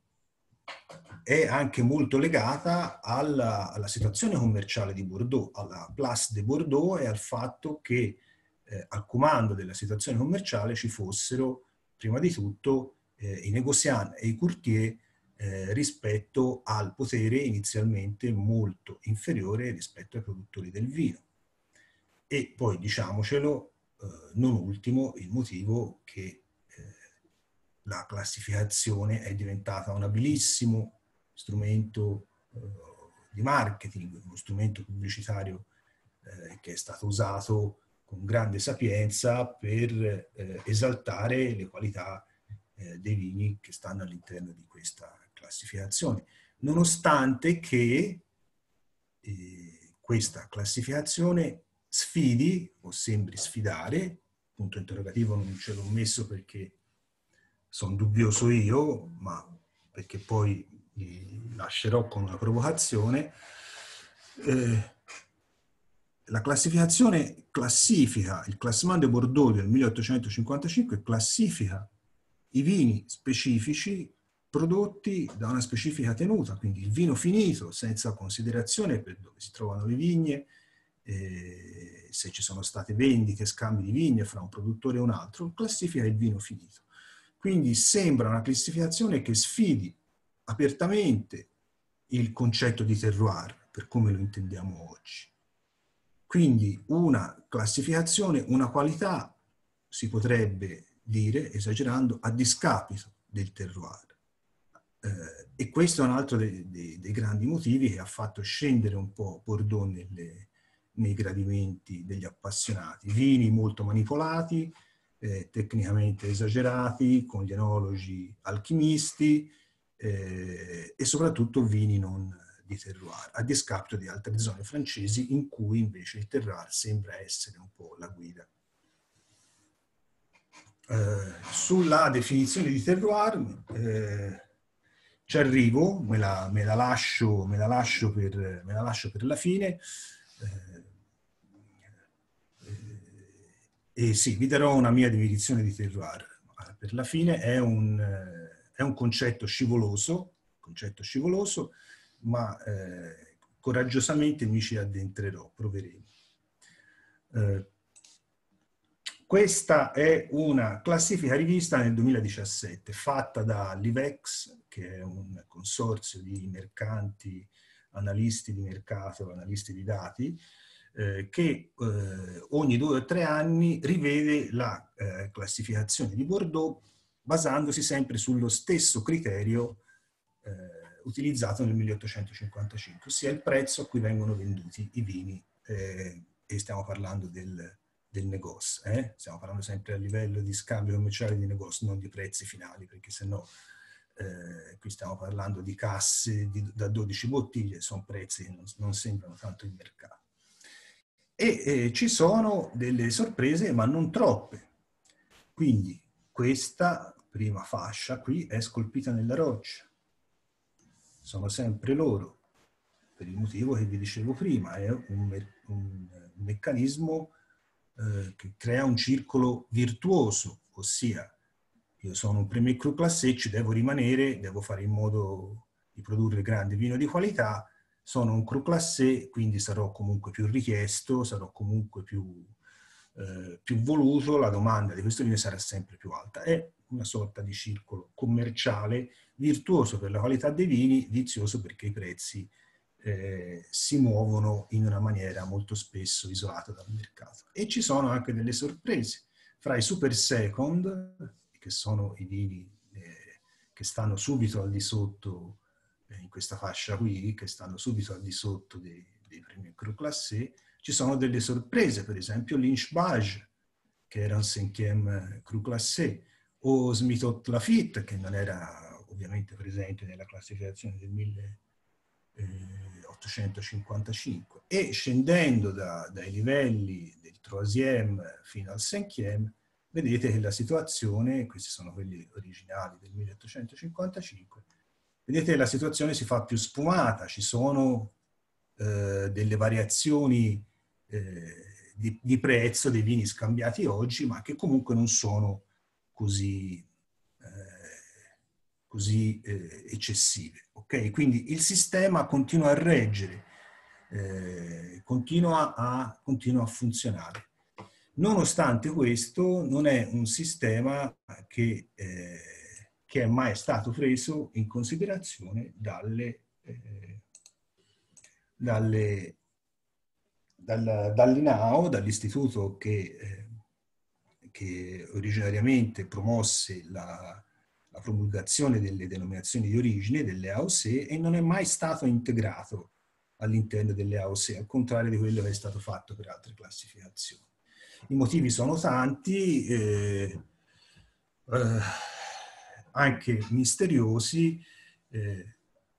S1: è anche molto legata alla, alla situazione commerciale di Bordeaux, alla Place de Bordeaux, e al fatto che eh, al comando della situazione commerciale ci fossero prima di tutto eh, i negozianti e i courtier eh, rispetto al potere inizialmente molto inferiore rispetto ai produttori del vino. E poi, diciamocelo, eh, non ultimo, il motivo che eh, la classificazione è diventata un abilissimo strumento eh, di marketing, uno strumento pubblicitario eh, che è stato usato con grande sapienza per eh, esaltare le qualità eh, dei vini che stanno all'interno di questa classificazione, nonostante che eh, questa classificazione sfidi o sembri sfidare, punto interrogativo non ce l'ho messo perché sono dubbioso io, ma perché poi li lascerò con una provocazione. Eh, la classificazione classifica, il Classement de Bordeaux del milleottocentocinquantacinque classifica i vini specifici prodotti da una specifica tenuta, quindi il vino finito senza considerazione per dove si trovano le vigne, eh, se ci sono state vendite, scambi di vigne fra un produttore e un altro, classifica il vino finito. Quindi sembra una classificazione che sfidi apertamente il concetto di terroir, per come lo intendiamo oggi. Quindi una classificazione, una qualità, si potrebbe dire, esagerando, a discapito del terroir. Eh, e questo è un altro dei, dei, dei grandi motivi che ha fatto scendere un po' Bordeaux nelle, nei gradimenti degli appassionati. Vini molto manipolati, eh, tecnicamente esagerati, con gli enologi alchimisti eh, e soprattutto vini non di terroir, a discapito di altre zone francesi in cui invece il terroir sembra essere un po' la guida. Eh, sulla definizione di terroir eh, ci arrivo, me la, me la lascio, me la lascio, per, me la lascio per la fine. Eh, eh, e sì, vi darò una mia definizione di terroir. Per la fine è un, è un concetto scivoloso, concetto scivoloso, ma eh, coraggiosamente mi ci addentrerò, proveremo. Eh, questa è una classifica rivista nel duemiladiciassette, fatta da l'Ivex, che è un consorzio di mercanti, analisti di mercato, analisti di dati, eh, che eh, ogni due o tre anni rivede la eh, classificazione di Bordeaux basandosi sempre sullo stesso criterio eh, utilizzato nel milleottocentocinquantacinque, ossia il prezzo a cui vengono venduti i vini, eh, e stiamo parlando del, del negozio, eh? Stiamo parlando sempre a livello di scambio commerciale di negozio, non di prezzi finali, perché sennò eh, qui stiamo parlando di casse di, da dodici bottiglie, sono prezzi che non, non sembrano tanto il mercato. E eh, ci sono delle sorprese, ma non troppe. Quindi questa prima fascia qui è scolpita nella roccia. Sono sempre loro, per il motivo che vi dicevo prima, è un, me un meccanismo eh, che crea un circolo virtuoso, ossia io sono un premier cru classé, ci devo rimanere, devo fare in modo di produrre grande vino di qualità, sono un cru classé, quindi sarò comunque più richiesto, sarò comunque più, eh, più voluto, la domanda di questo vino sarà sempre più alta. È una sorta di circolo commerciale virtuoso per la qualità dei vini, vizioso perché i prezzi eh, si muovono in una maniera molto spesso isolata dal mercato. E ci sono anche delle sorprese. Fra i super second, che sono i vini eh, che stanno subito al di sotto, eh, in questa fascia qui, che stanno subito al di sotto dei, dei primi Cru Classé, ci sono delle sorprese, per esempio Lynch Bages, che era un cinquième Cru Classé, o Smithot Lafitte, che non era ovviamente presente nella classificazione del milleottocentocinquantacinque. E scendendo da, dai livelli del troisième fino al cinquième, vedete che la situazione, questi sono quelli originali del milleottocentocinquantacinque, vedete che la situazione si fa più sfumata, ci sono eh, delle variazioni eh, di, di prezzo dei vini scambiati oggi, ma che comunque non sono così, eh, così eh, eccessive. Okay? Quindi il sistema continua a reggere, eh, continua, a, continua a funzionare. Nonostante questo, non è un sistema che, eh, che è mai stato preso in considerazione dalle, eh, dalle, dal, dall'I N A O, dall'istituto che, eh, che originariamente promosse la, la promulgazione delle denominazioni di origine, delle A O C E, e non è mai stato integrato all'interno delle A O C E, al contrario di quello che è stato fatto per altre classificazioni. I motivi sono tanti, eh, eh, anche misteriosi. Eh,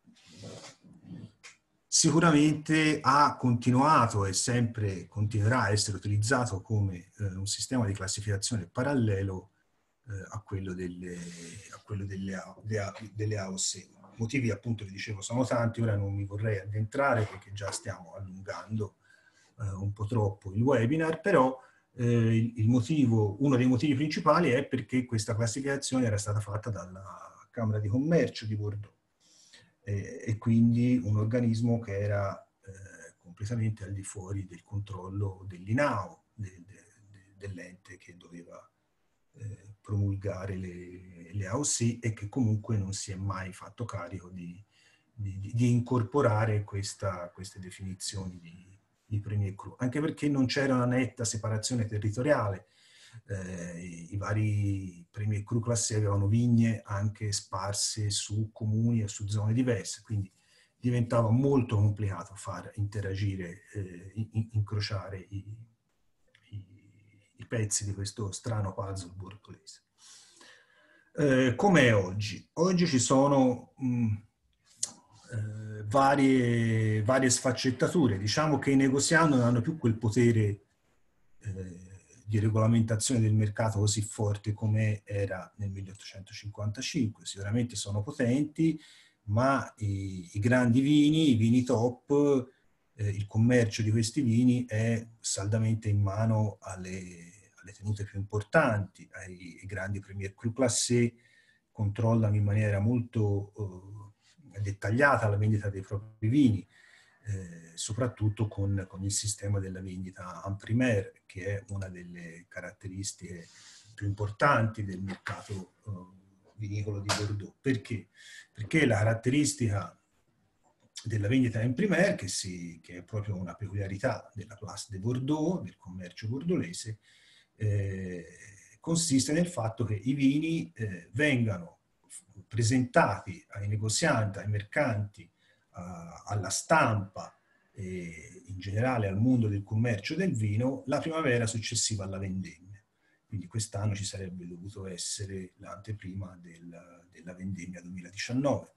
S1: sicuramente ha continuato e sempre continuerà a essere utilizzato come eh, un sistema di classificazione parallelo eh, a quello delle, a quello delle, delle A O C. I motivi, appunto, vi dicevo, sono tanti, ora non mi vorrei addentrare perché già stiamo allungando eh, un po' troppo il webinar, però eh, il motivo, uno dei motivi principali è perché questa classificazione era stata fatta dalla Camera di Commercio di Bordeaux e, e quindi un organismo che era eh, completamente al di fuori del controllo dell'I N A O, de, de, de, dell'ente che doveva eh, promulgare le, le A O C e che comunque non si è mai fatto carico di, di, di incorporare questa, queste definizioni di i primi cru, anche perché non c'era una netta separazione territoriale. Eh, i, i vari primi cru classé avevano vigne anche sparse su comuni e su zone diverse, quindi diventava molto complicato far interagire, eh, in, incrociare i, i, i pezzi di questo strano puzzle borgolese. Eh, com'è oggi? Oggi ci sono mh, eh, varie, varie sfaccettature. Diciamo che i negozianti non hanno più quel potere eh, di regolamentazione del mercato così forte come era nel milleottocentocinquantacinque. Sicuramente sono potenti, ma i, i grandi vini, i vini top, eh, il commercio di questi vini è saldamente in mano alle, alle tenute più importanti, ai, ai grandi premier cru classé, controllano in maniera molto eh, dettagliata la vendita dei propri vini, eh, soprattutto con, con il sistema della vendita en primeur, che è una delle caratteristiche più importanti del mercato eh, vinicolo di Bordeaux. Perché? Perché la caratteristica della vendita en primeur, che, si, che è proprio una peculiarità della Place de Bordeaux, del commercio bordolese, eh, consiste nel fatto che i vini eh, vengano presentati ai negozianti, ai mercanti, a, alla stampa e in generale al mondo del commercio del vino la primavera successiva alla vendemmia. Quindi quest'anno ci sarebbe dovuto essere l'anteprima del, della vendemmia duemiladiciannove.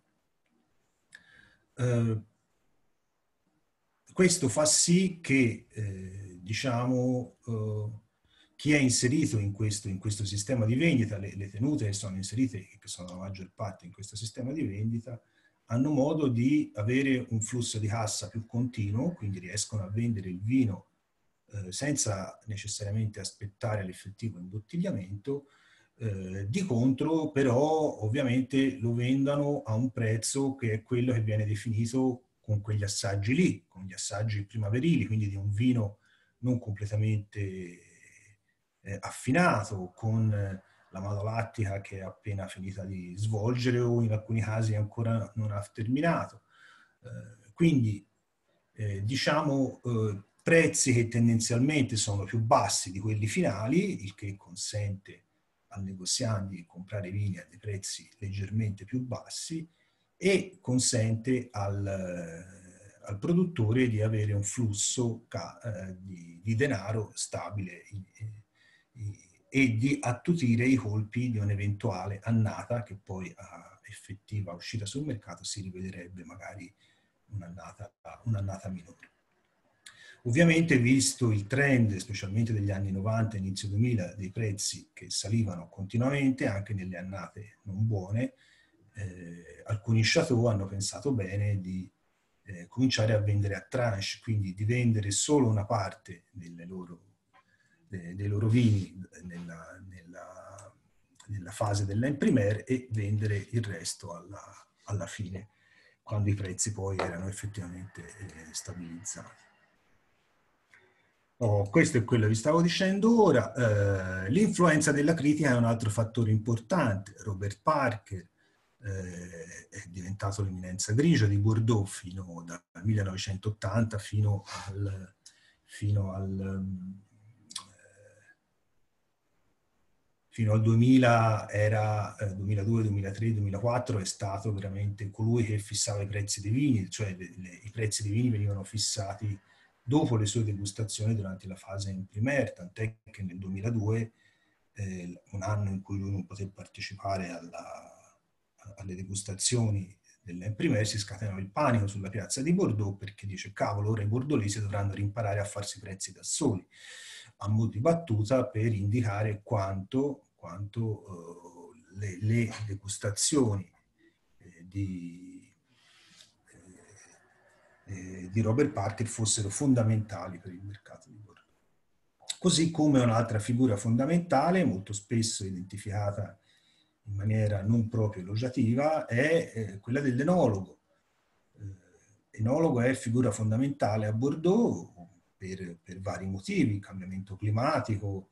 S1: Eh, questo fa sì che, eh, diciamo, eh, chi è inserito in questo, in questo sistema di vendita, le, le tenute che sono inserite, che sono la maggior parte in questo sistema di vendita, hanno modo di avere un flusso di cassa più continuo, quindi riescono a vendere il vino eh, senza necessariamente aspettare l'effettivo imbottigliamento. Eh, di contro, però, ovviamente lo vendano a un prezzo che è quello che viene definito con quegli assaggi lì, con gli assaggi primaverili, quindi di un vino non completamente eh, affinato, con eh, la malolattica che è appena finita di svolgere o in alcuni casi ancora non ha terminato. Eh, quindi eh, diciamo, eh, prezzi che tendenzialmente sono più bassi di quelli finali, il che consente al negoziante di comprare vini a dei prezzi leggermente più bassi e consente al, al produttore di avere un flusso eh, di, di denaro stabile in, in, e di attutire i colpi di un'eventuale annata che poi a effettiva uscita sul mercato si rivederebbe magari un'annata, un'annata minore. Ovviamente, visto il trend, specialmente degli anni novanta e inizio duemila, dei prezzi che salivano continuamente, anche nelle annate non buone, eh, alcuni chateau hanno pensato bene di eh, cominciare a vendere a tranche, quindi di vendere solo una parte delle loro, de, dei loro vini nella, nella, nella fase dell'imprimer e vendere il resto alla, alla fine, quando i prezzi poi erano effettivamente eh, stabilizzati. Oh, questo è quello che vi stavo dicendo ora. Eh, l'influenza della critica è un altro fattore importante. Robert Parker eh, è diventato l'eminenza grigia di Bordeaux fino dal millenovecentottanta fino al, fino al, eh, fino al duemila, era eh, duemiladue, duemilatré, duemilaquattro, è stato veramente colui che fissava i prezzi dei vini, cioè le, le, i prezzi dei vini venivano fissati dopo le sue degustazioni durante la fase in primaire, tant'è che nel duemiladue, eh, un anno in cui lui non poté partecipare alla, alle degustazioni dell'in primaire, si scatenò il panico sulla piazza di Bordeaux perché dice cavolo, ora i bordolesi dovranno rimparare a farsi i prezzi da soli, a mo' di battuta per indicare quanto, quanto eh, le, le degustazioni eh, di di Robert Parker fossero fondamentali per il mercato di Bordeaux. Così come un'altra figura fondamentale, molto spesso identificata in maniera non proprio elogiativa, è eh, quella dell'enologo. Eh, enologo è figura fondamentale a Bordeaux per, per vari motivi, cambiamento climatico,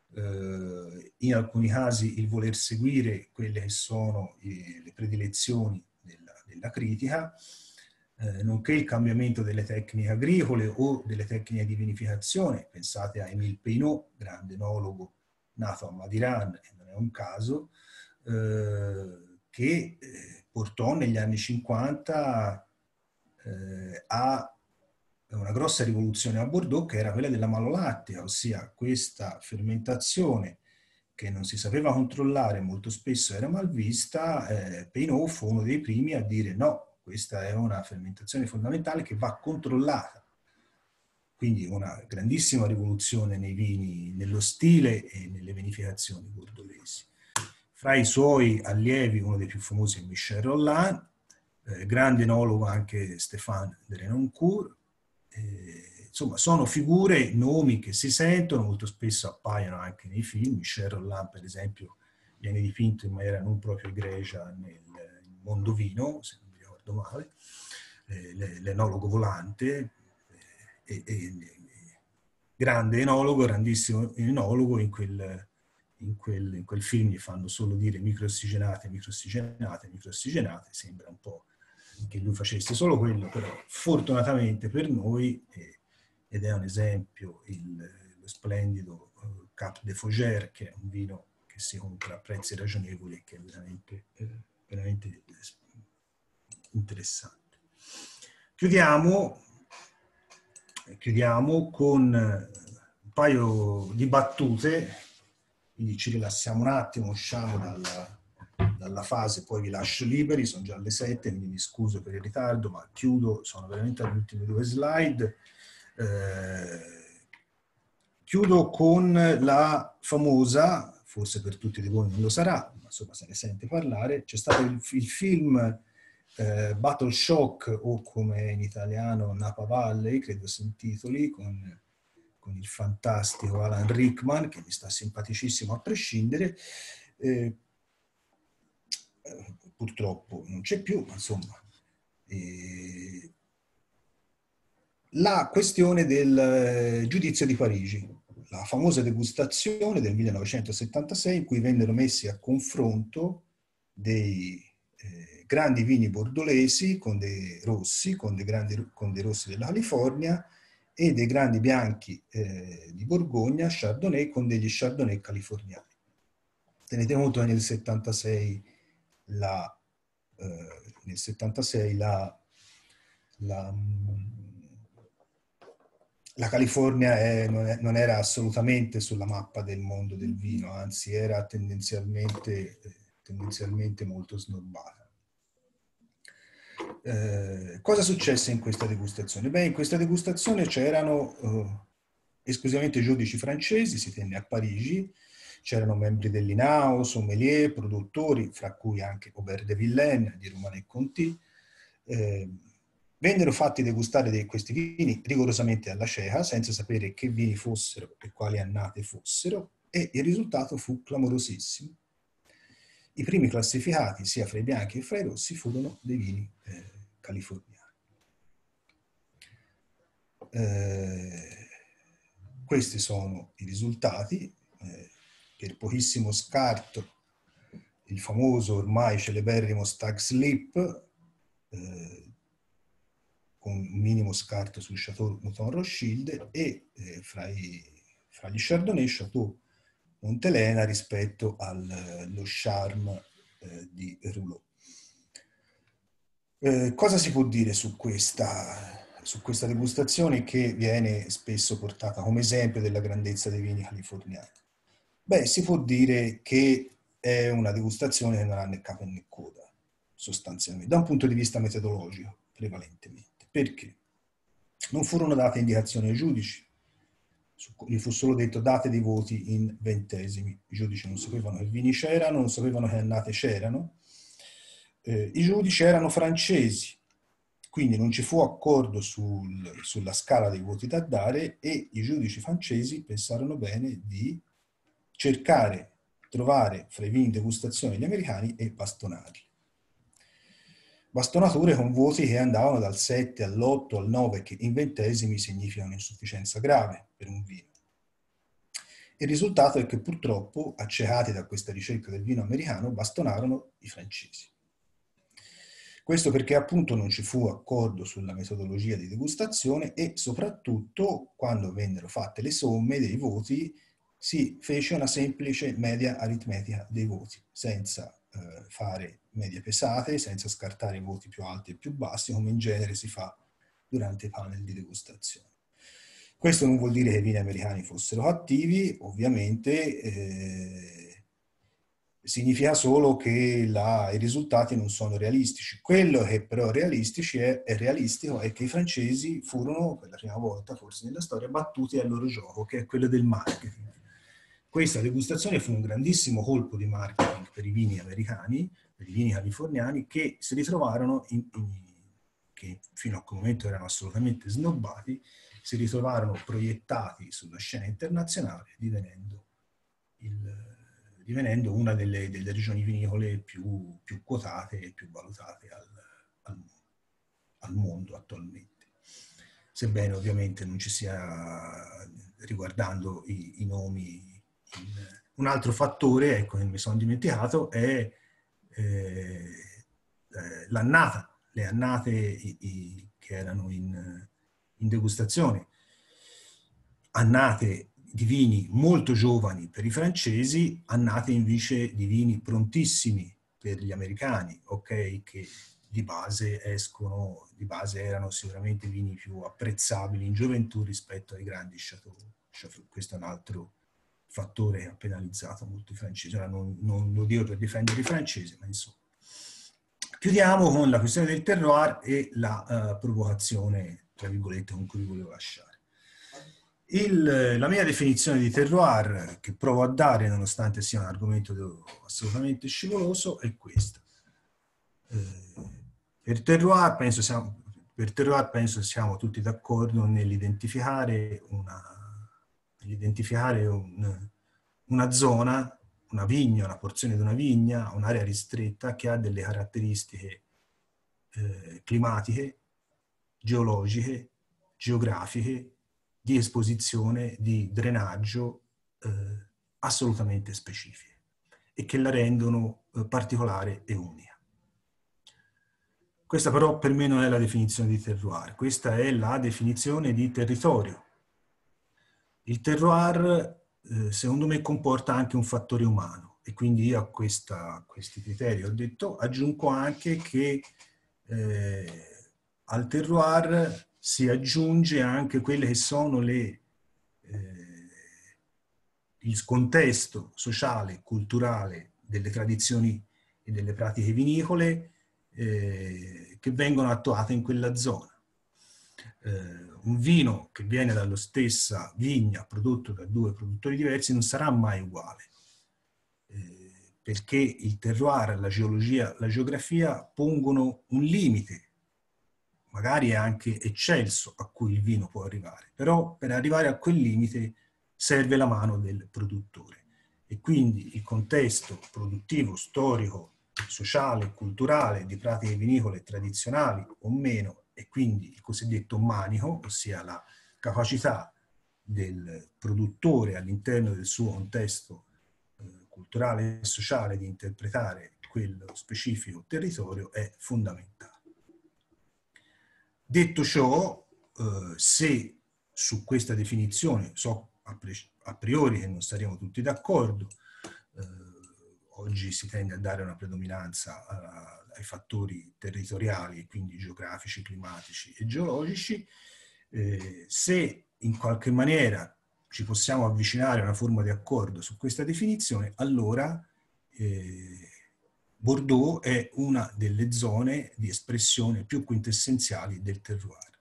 S1: eh, in alcuni casi il voler seguire quelle che sono eh, le predilezioni della, della critica, Eh, nonché il cambiamento delle tecniche agricole o delle tecniche di vinificazione. Pensate a Émile Peynaud, grande enologo nato a Madiran, e non è un caso, eh, che eh, portò negli anni cinquanta eh, a una grossa rivoluzione a Bordeaux, che era quella della malolattea, ossia questa fermentazione che non si sapeva controllare, molto spesso era mal vista. eh, Peynaud fu uno dei primi a dire no, questa è una fermentazione fondamentale che va controllata. Quindi una grandissima rivoluzione nei vini, nello stile e nelle vinificazioni bordolesi. Fra i suoi allievi, uno dei più famosi è Michel Rolland, eh, grande enologo anche Stéphane de Renoncourt. Eh, insomma, sono figure, nomi che si sentono, molto spesso appaiono anche nei film. Michel Rolland, per esempio, viene dipinto in maniera non proprio egregia nel mondo vino, se non mi ricordo male, eh, l'enologo volante, eh, e, e, grande enologo, grandissimo enologo. In quel, in, quel, in quel film gli fanno solo dire microossigenate, microossigenate, microossigenate, sembra un po' che lui facesse solo quello, però fortunatamente per noi, eh, ed è un esempio, il, lo splendido uh, Cap de Fougères, che è un vino che si compra a prezzi ragionevoli e che è veramente, eh, veramente interessante. Chiudiamo, chiudiamo con un paio di battute, quindi ci rilassiamo un attimo, usciamo dalla, dalla fase, poi vi lascio liberi, sono già alle sette, quindi mi scuso per il ritardo, ma chiudo, sono veramente alle ultime due slide. Eh, chiudo con la famosa, forse per tutti di voi non lo sarà, ma insomma se ne sente parlare, c'è stato il, il film eh, Battle Shock, o come in italiano Napa Valley, credo si intitoli, con, con il fantastico Alan Rickman, che mi sta simpaticissimo a prescindere. Eh, purtroppo non c'è più, ma insomma. Eh, la questione del giudizio di Parigi, la famosa degustazione del millenovecentosettantasei in cui vennero messi a confronto dei eh, grandi vini bordolesi con dei rossi, con dei, grandi, con dei rossi della California, e dei grandi bianchi eh, di Borgogna, Chardonnay, con degli Chardonnay californiani. Tenete conto che nel settantasei la, eh, nel settantasei la, la, la California è, non, è, non era assolutamente sulla mappa del mondo del vino, anzi era tendenzialmente, tendenzialmente molto snobbata. Eh, cosa successe in questa degustazione? Beh, in questa degustazione c'erano eh, esclusivamente giudici francesi, si tenne a Parigi, c'erano membri dell'I N A O, sommelier, produttori, fra cui anche Aubert de Villaine di Romanée Conti. Eh, vennero fatti degustare di questi vini rigorosamente alla cieca, senza sapere che vini fossero e quali annate fossero, e il risultato fu clamorosissimo. I primi classificati, sia fra i bianchi che fra i rossi, furono dei vini eh, californiani. Eh, questi sono i risultati. Eh, per pochissimo scarto, il famoso ormai celeberrimo Stag Slip, eh, con un minimo scarto sul Chateau Mouton Rothschild, e eh, fra, i, fra gli Chardonnay Chateau Montelena rispetto allo Charme eh, di Rouleau. Eh, cosa si può dire su questa, su questa degustazione che viene spesso portata come esempio della grandezza dei vini californiani? Beh, si può dire che è una degustazione che non ha né capo né coda, sostanzialmente, da un punto di vista metodologico, prevalentemente. Perché? Non furono date indicazioni ai giudici, gli fu solo detto date dei voti in ventesimi. I giudici non sapevano che vini c'erano, non sapevano che annate c'erano. Eh, I giudici erano francesi, quindi non ci fu accordo sul, sulla scala dei voti da dare, e i giudici francesi pensarono bene di cercare, trovare fra i vini in degustazione gli americani e bastonarli. Bastonature con voti che andavano dal sette all'otto al nove, che in ventesimi significano insufficienza grave per un vino. Il risultato è che purtroppo, accecati da questa ricerca del vino americano, bastonarono i francesi. Questo perché appunto non ci fu accordo sulla metodologia di degustazione, e soprattutto quando vennero fatte le somme dei voti si fece una semplice media aritmetica dei voti, senza eh, fare medie pesate, senza scartare i voti più alti e più bassi, come in genere si fa durante i panel di degustazione. Questo non vuol dire che i vini americani fossero cattivi, ovviamente, eh, significa solo che la, i risultati non sono realistici. Quello che però realistici è, è realistico è che i francesi furono, per la prima volta forse nella storia, battuti al loro gioco, che è quello del marketing. Questa degustazione fu un grandissimo colpo di marketing per i vini americani, per i vini californiani, che si ritrovarono, in, in, che fino a quel momento erano assolutamente snobbati, si ritrovarono proiettati sulla scena internazionale, divenendo, il, divenendo una delle, delle regioni vinicole più, più quotate e più valutate al, al, al mondo attualmente. Sebbene ovviamente non ci sia, riguardando i, i nomi, un altro fattore, ecco, che mi sono dimenticato, è eh, l'annata, le annate i, i, che erano in, in degustazione. Annate di vini molto giovani per i francesi, annate invece di vini prontissimi per gli americani, ok? Che di base escono, di base erano sicuramente vini più apprezzabili in gioventù rispetto ai grandi chateau. Questo è un altro fattore che ha penalizzato molto i francesi. Ora non, non lo dico per difendere i francesi, ma insomma. Chiudiamo con la questione del terroir e la uh, provocazione, tra virgolette, con cui vi volevo lasciare. Il, la mia definizione di terroir, che provo a dare nonostante sia un argomento assolutamente scivoloso, è questa. Eh, per terroir penso siamo, per terroir penso siamo tutti d'accordo nell'identificare una, nell'identificare un, una zona, una vigna, una porzione di una vigna, un'area ristretta che ha delle caratteristiche eh, climatiche, geologiche, geografiche, di esposizione, di drenaggio eh, assolutamente specifiche e che la rendono eh, particolare e unica. Questa però per me non è la definizione di terroir, questa è la definizione di territorio. Il terroir, eh, secondo me, comporta anche un fattore umano e quindi io a, questa, a questi criteri ho detto, aggiungo anche che eh, al terroir si aggiunge anche quelle che sono le, eh, il contesto sociale, culturale delle tradizioni e delle pratiche vinicole eh, che vengono attuate in quella zona. Eh, un vino che viene dalla stessa vigna prodotto da due produttori diversi non sarà mai uguale, eh, perché il terroir, la geologia, la geografia pongono un limite, magari è anche eccelso a cui il vino può arrivare, però per arrivare a quel limite serve la mano del produttore e quindi il contesto produttivo, storico, sociale, culturale di pratiche vinicole tradizionali o meno e quindi il cosiddetto manico, ossia la capacità del produttore all'interno del suo contesto eh, culturale e sociale di interpretare quello specifico territorio è fondamentale. Detto ciò, eh, se su questa definizione so a, a priori che non saremo tutti d'accordo, eh, oggi si tende a dare una predominanza a, ai fattori territoriali, quindi geografici, climatici e geologici, eh, se in qualche maniera ci possiamo avvicinare a una forma di accordo su questa definizione, allora eh, Bordeaux è una delle zone di espressione più quintessenziali del terroir,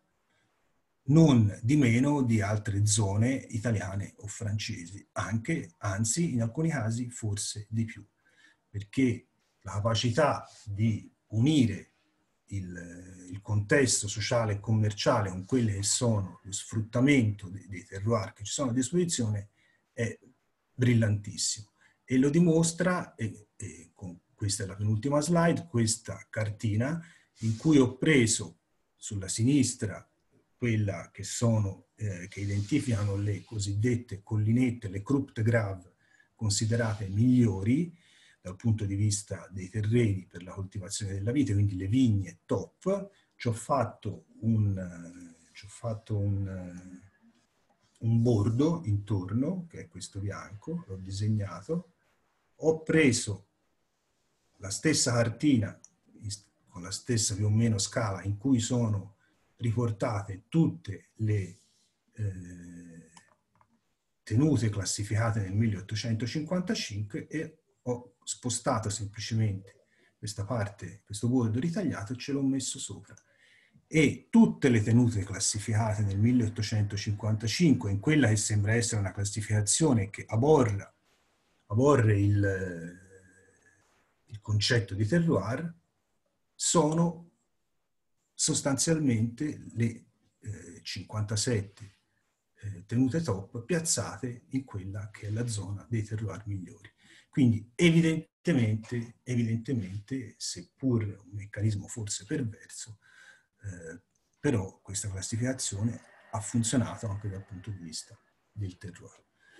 S1: non di meno di altre zone italiane o francesi, anche, anzi in alcuni casi forse di più, perché la capacità di unire il, il contesto sociale e commerciale con quelli che sono lo sfruttamento dei, dei terroir che ci sono a disposizione è brillantissimo e lo dimostra, e, e con, questa è la penultima slide, questa cartina in cui ho preso sulla sinistra quella che sono, eh, che identificano le cosiddette collinette, le Krupp Grave considerate migliori dal punto di vista dei terreni per la coltivazione della vite, quindi le vigne top. Ci ho fatto un, ci ho fatto un, un bordo intorno, che è questo bianco, l'ho disegnato, ho preso la stessa cartina con la stessa più o meno scala in cui sono riportate tutte le eh, tenute classificate nel milleottocentocinquantacinque e ho spostato semplicemente questa parte, questo bordo ritagliato e ce l'ho messo sopra. E tutte le tenute classificate nel milleottocentocinquantacinque, in quella che sembra essere una classificazione che aborra, aborre il, il concetto di terroir, sono sostanzialmente le eh, cinquantasette eh, tenute top piazzate in quella che è la zona dei terroir migliori. Quindi evidentemente, evidentemente, seppur un meccanismo forse perverso, eh, però questa classificazione ha funzionato anche dal punto di vista del terroir.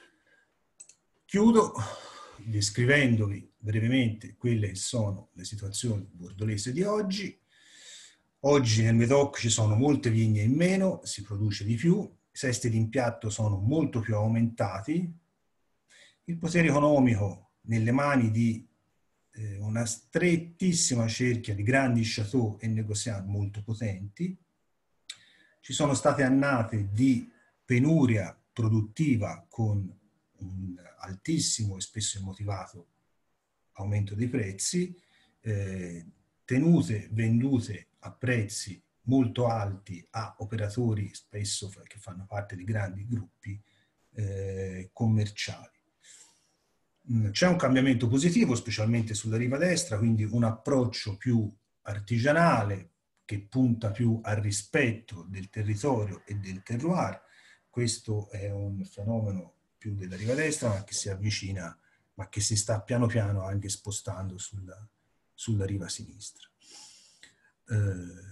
S1: Chiudo descrivendovi brevemente quelle che sono le situazioni bordolese di oggi. Oggi nel Médoc ci sono molte vigne in meno, si produce di più, i sesti d'impiatto sono molto più aumentati, il potere economico nelle mani di eh, una strettissima cerchia di grandi chateau e negozianti molto potenti, ci sono state annate di penuria produttiva con un altissimo e spesso immotivato aumento dei prezzi, eh, tenute vendute a prezzi molto alti a operatori spesso che fanno parte di grandi gruppi eh, commerciali. C'è un cambiamento positivo, specialmente sulla riva destra, quindi un approccio più artigianale che punta più al rispetto del territorio e del terroir. Questo è un fenomeno più della riva destra, ma che si avvicina, ma che si sta piano piano anche spostando sulla, sulla riva sinistra. Eh,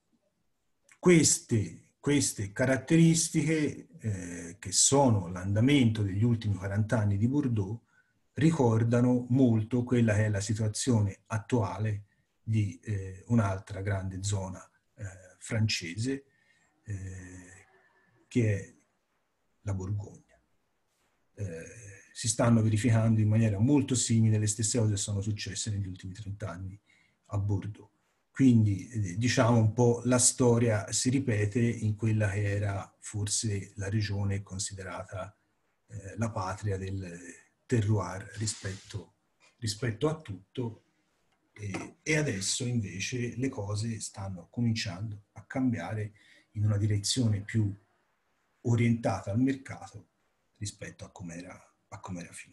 S1: queste, queste caratteristiche, eh, che sono l'andamento degli ultimi quaranta anni di Bordeaux, ricordano molto quella che è la situazione attuale di eh, un'altra grande zona eh, francese, eh, che è la Borgogna. Eh, si stanno verificando in maniera molto simile le stesse cose che sono successe negli ultimi trent'anni a Bordeaux. Quindi eh, diciamo un po' la storia si ripete in quella che era forse la regione considerata eh, la patria del terroir rispetto, rispetto a tutto, e, e adesso invece le cose stanno cominciando a cambiare in una direzione più orientata al mercato rispetto a com'era a com'era finora.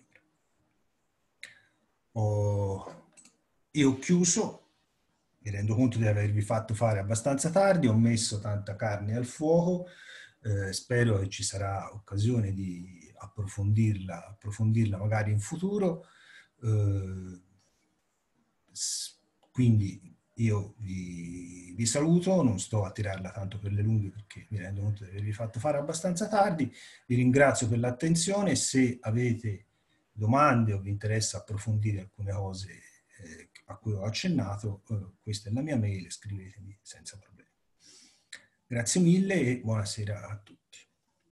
S1: Ho, io ho chiuso, mi rendo conto di avervi fatto fare abbastanza tardi, ho messo tanta carne al fuoco, eh, spero che ci sarà occasione di approfondirla, approfondirla magari in futuro. Eh, quindi io vi, vi saluto, non sto a tirarla tanto per le lunghe perché mi rendo conto di avervi fatto fare abbastanza tardi, vi ringrazio per l'attenzione, se avete domande o vi interessa approfondire alcune cose eh, a cui ho accennato, eh, questa è la mia mail, scrivetemi senza problemi. Grazie mille e buonasera a tutti.